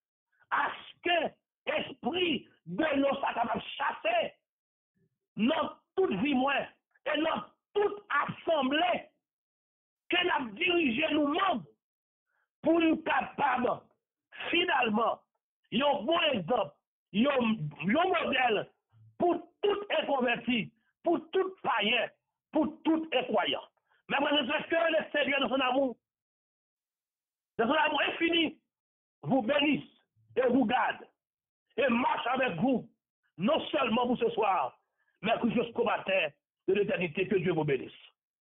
aspect esprit de l'eau ça capable chasser dans toute vie moi et dans toute assemblée qu'elle a dirigé nous-mêmes pour nous capables finalement un bon exemple, un modèle pour tout inconverti, pour tout païen, pour tout incroyant. Mais moi, je sais que le Seigneur, dans son amour, dans son amour infini, vous bénisse et vous garde et marche avec vous, non seulement pour ce soir, mais jusqu'au matin de l'éternité. Que Dieu vous bénisse.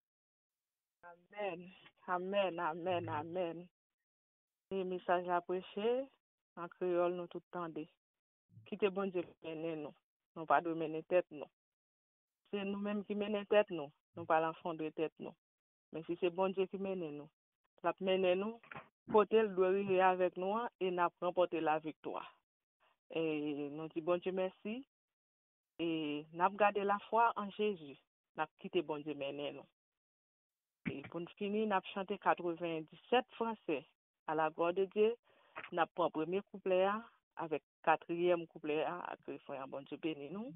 Amen, amen, amen, amen. Et message à prêcher, en créole, nous tout tendez. Quittez bon Dieu mener nous, non pas de mener tête nous. C'est nous-mêmes qui menons tête nous, non pas l'enfant de tête nous. Mais si c'est bon Dieu qui mène nous, la mène nous, porter le doigt avec nous et nous remporter la victoire. Et nous disons bon Dieu merci et nous gardé la foi en Jésus. Nous quitté bon Dieu mener nous. Et pour nous finir, nous avons chanté quatre-vingt-dix-sept français à la gloire de Dieu. Nous avons pris le premier couplet avec quatrième couplet à frère bon Dieu béni nous.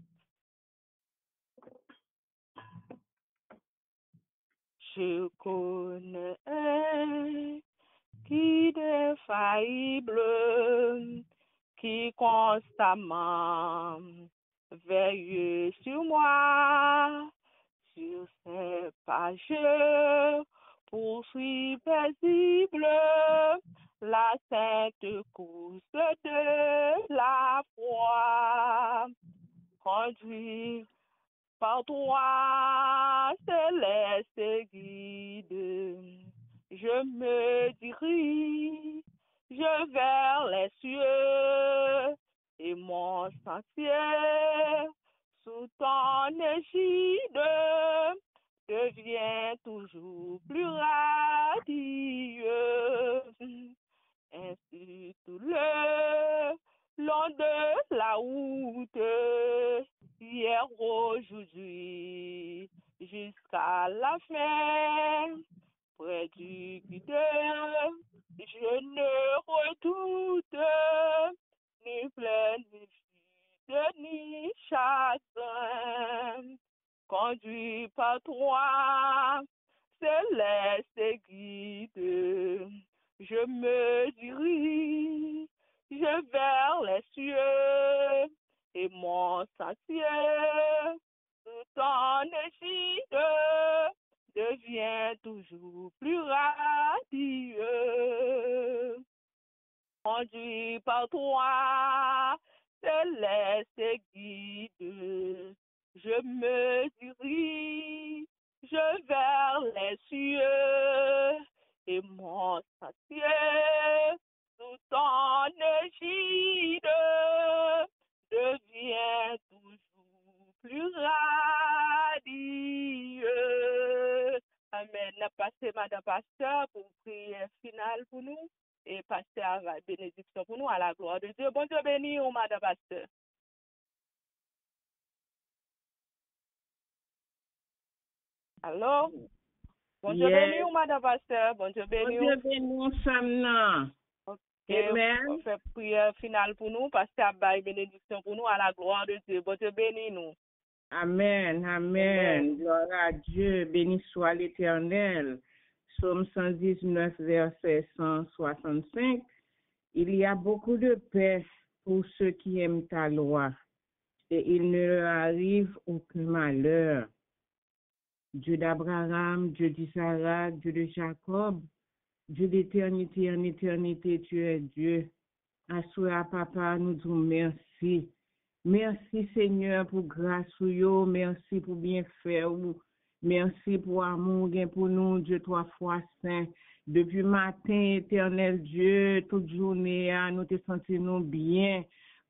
Je connais qui défaillible, qui constamment veille sur moi, sur ses pages, poursuit paisible la sainte course de la foi, conduit par toi, céleste guide, je me dirige je vers les cieux et mon sentier sous ton égide devient toujours plus radieux. Ainsi tout le long de la route, hier, aujourd'hui, jusqu'à la fin, près du guideur, je ne redoute ni plaine, ni vide, ni chagrin. Conduit par toi, céleste guide, je me dirige, je vers les cieux, et mon sentier, sous ton égide, devient toujours plus radieux. Conduit par toi, céleste guide, je me dirige, je vers les cieux, et mon sentier, sous ton égide, devient toujours plus radieux. Amen. N'a passé Madame Pasteur pour prière finale pour nous et passer à la bénédiction pour nous à la gloire de Dieu. Bon Dieu béni, oh Madame Pasteur. Allô? Bon Dieu Yes. béni, oh Madame Pasteur. Bon Dieu béni. Bon Dieu béni, Samna. Ok. Amen. On fait prière finale pour nous, passer à la bénédiction pour nous à la gloire de Dieu. Bon Dieu béni nous. Amen, amen. Gloire à Dieu, béni soit l'Éternel. Psaume cent dix-neuf, verset cent soixante-cinq. Il y a beaucoup de paix pour ceux qui aiment ta loi, et il ne leur arrive aucun malheur. Dieu d'Abraham, Dieu d'Isaac, Dieu de Jacob, Dieu d'éternité en éternité, tu es Dieu. Assoya papa, nous disons merci. Merci Seigneur pour grâce ou yo, merci pour bienfait ou, merci pour amour gain pour nous, Dieu trois fois saint. Depuis matin, éternel Dieu, toute journée, nous te senti nous bien.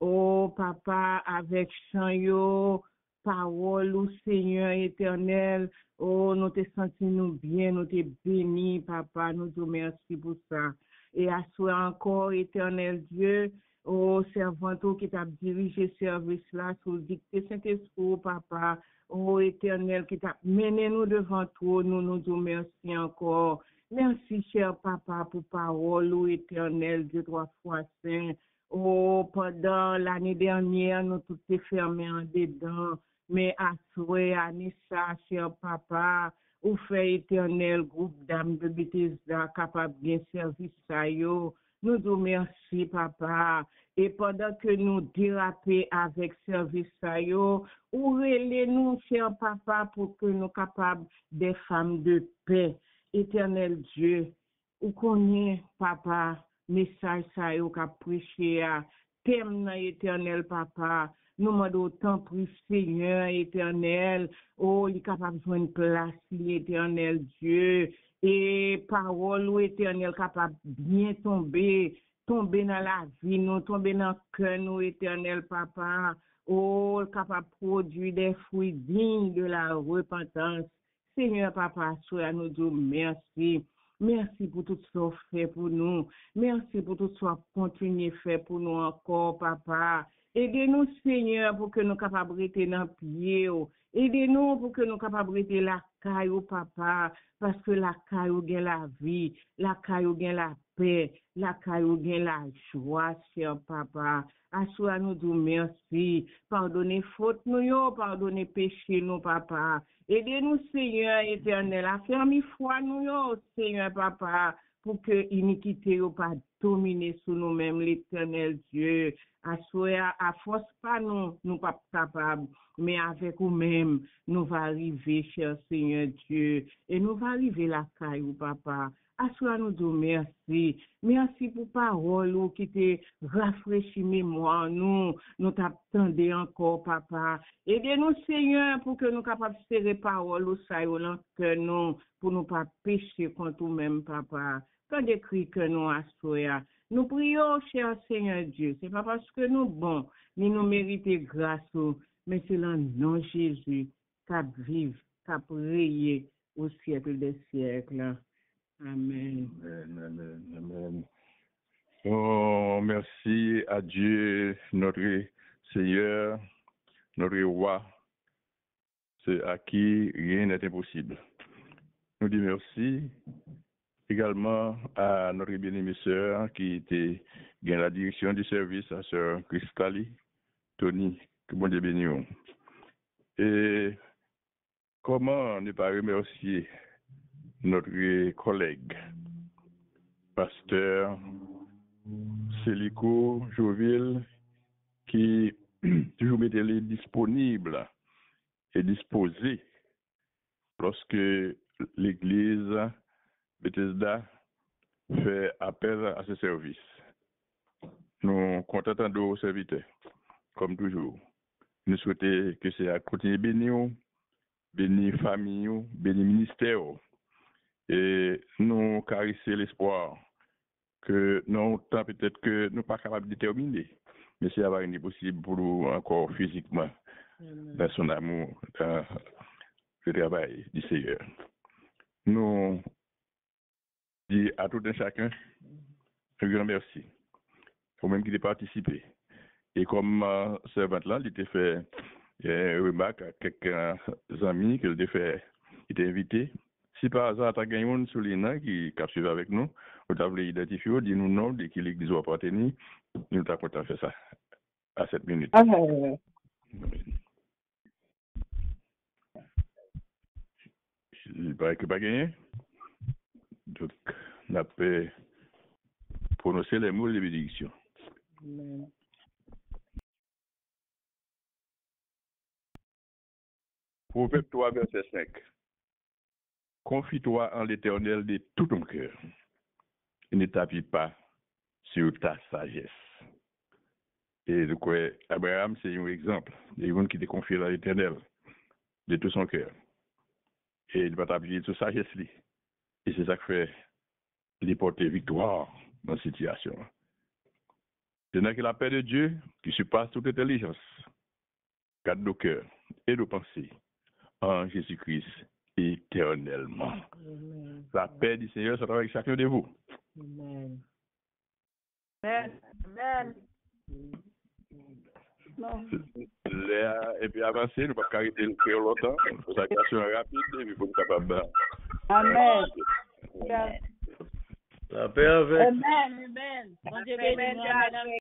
Oh papa, avec chant yo, parole ou Seigneur éternel, oh nous te senti nous bien, nous te bénis papa, nous te merci pour ça. Et assoya encore éternel Dieu, oh, servant qui t'a dirigé ce service-là sous le dicté Saint-Esprit, papa. Oh, éternel, qui t'a mené nous devant toi, nous nous disons merci encore. Merci, cher papa, pour parole, oh, éternel, Dieu trois fois saint. Oh, pendant l'année dernière, nous tout est fermé en dedans. Mais à souhait, Anissa, cher papa, ou fait éternel, groupe d'âmes de Bethesda, capable de bien servir ça, yo. Nous vous merci, papa. Et pendant que nous dérapons avec service, ou relez-nous, cher papa, pour que nous capables des femmes de paix. Éternel Dieu, ou connaît, papa, message ça, ou qu'a prêché, thème, éternel, papa. Nous demandons autant pour Seigneur éternel, oh, il est capable de jouer une place, l'éternel Dieu. Et parole ou éternel capable bien tomber, tomber dans la vie, nous tomber dans le cœur, nous éternel papa, oh, capable de produire des fruits dignes de la repentance. Seigneur papa, sois nous dire merci. Merci pour tout ce que fait pour nous. Merci pour tout ce que continue fait pour nous encore, papa. Aidez-nous, Seigneur, pour que nous capables de rester dans le pied. Aidez-nous pour que nous capables de rester la caille, papa, parce que la caille gagne la vie, la caille gagne la paix, la caille gagne la joie, cher papa. Assois nous disons merci. Pardonnez faute nous, pardonnez péché nous, papa. Aidez-nous, Seigneur éternel, à faire mi foi nous, Seigneur papa, pour que l'iniquité ne pas dominer sur nous-mêmes, l'éternel Dieu. Assoya, à force pas nous, nous pas capables, mais avec nous-mêmes, nous va arriver, cher Seigneur Dieu, et nous va arriver la caille, papa. Assoya nous disons merci. Merci pour parole qui te rafraîchit mémoire, nous, nous t'attendons encore, papa. Aidez-nous, Seigneur, pour que nous capables de serrer parole au saillot que nous, pour nous pas pécher contre nous-mêmes, papa. Quand des cris que nous assoya. Nous prions, cher Seigneur Dieu. C'est pas parce que nous bons, ni nous méritons grâce, mais c'est le nom de Jésus qui vive, qui prié au siècle des siècles. Amen. Amen, amen, amen. Oh, merci à Dieu, notre Seigneur, notre roi. C'est à qui rien n'est impossible. Nous disons merci également à notre bien-aimée sœur qui était dans la direction du service, à sœur Christali, Tony, que bon Dieu bénisse. Et comment ne pas remercier notre collègue, pasteur Célico Jouville, qui toujours mettait les disponibles et disposé lorsque l'église Bethesda fait appel à ce service. Nous contentons de vos serviteurs, comme toujours. Nous souhaitons que c'est à continuer bénir, bénir famille, bénir ministère. Et nous caresser l'espoir que non tant peut-être que nous ne sommes pas capables de déterminer, mais c'est avoir une possible pour nous encore physiquement, Amen. Dans son amour, dans le travail du Seigneur. Nous disons à tout un chacun un grand merci, au même qui a participé. Et comme euh, servante là, il était fait une remarque à quelques amis qu'il était fait, il était invité. Si par hasard, tu as gagné un soulignant qui a suivi avec nous, vous avez identifié, dis-nous non, de qui l'église doit appartenir, nous t'avons content de faire ça à cette minute. Amen. il paraît que pas gagné. Donc, on a pu prononcer les mots de bénédiction. Amen. Proverbe trois, verset cinq. Confie-toi en l'Éternel de tout ton cœur. Et ne t'appuie pas sur ta sagesse. Et de quoi Abraham, c'est un exemple. Il y a un qui te confie à l'Éternel de tout son cœur. Et il va t'appuyer sur sagesse. Et c'est ça qui fait les porter victoire dans cette situation. C'est que la paix de Dieu, qui surpasse toute intelligence, garde nos cœurs et nos pensées en Jésus-Christ éternellement. Amen. La paix du Seigneur sera avec chacun de vous. Amen. Amen. Amen. Non. Les, et puis avancer, nous ne pouvons pas arrêter le cœur longtemps. Il faut une action rapide et puis il faut être capable. Amen. La paix avec. Amen, amen. Bon Dieu béni, Amen. nous, Amen.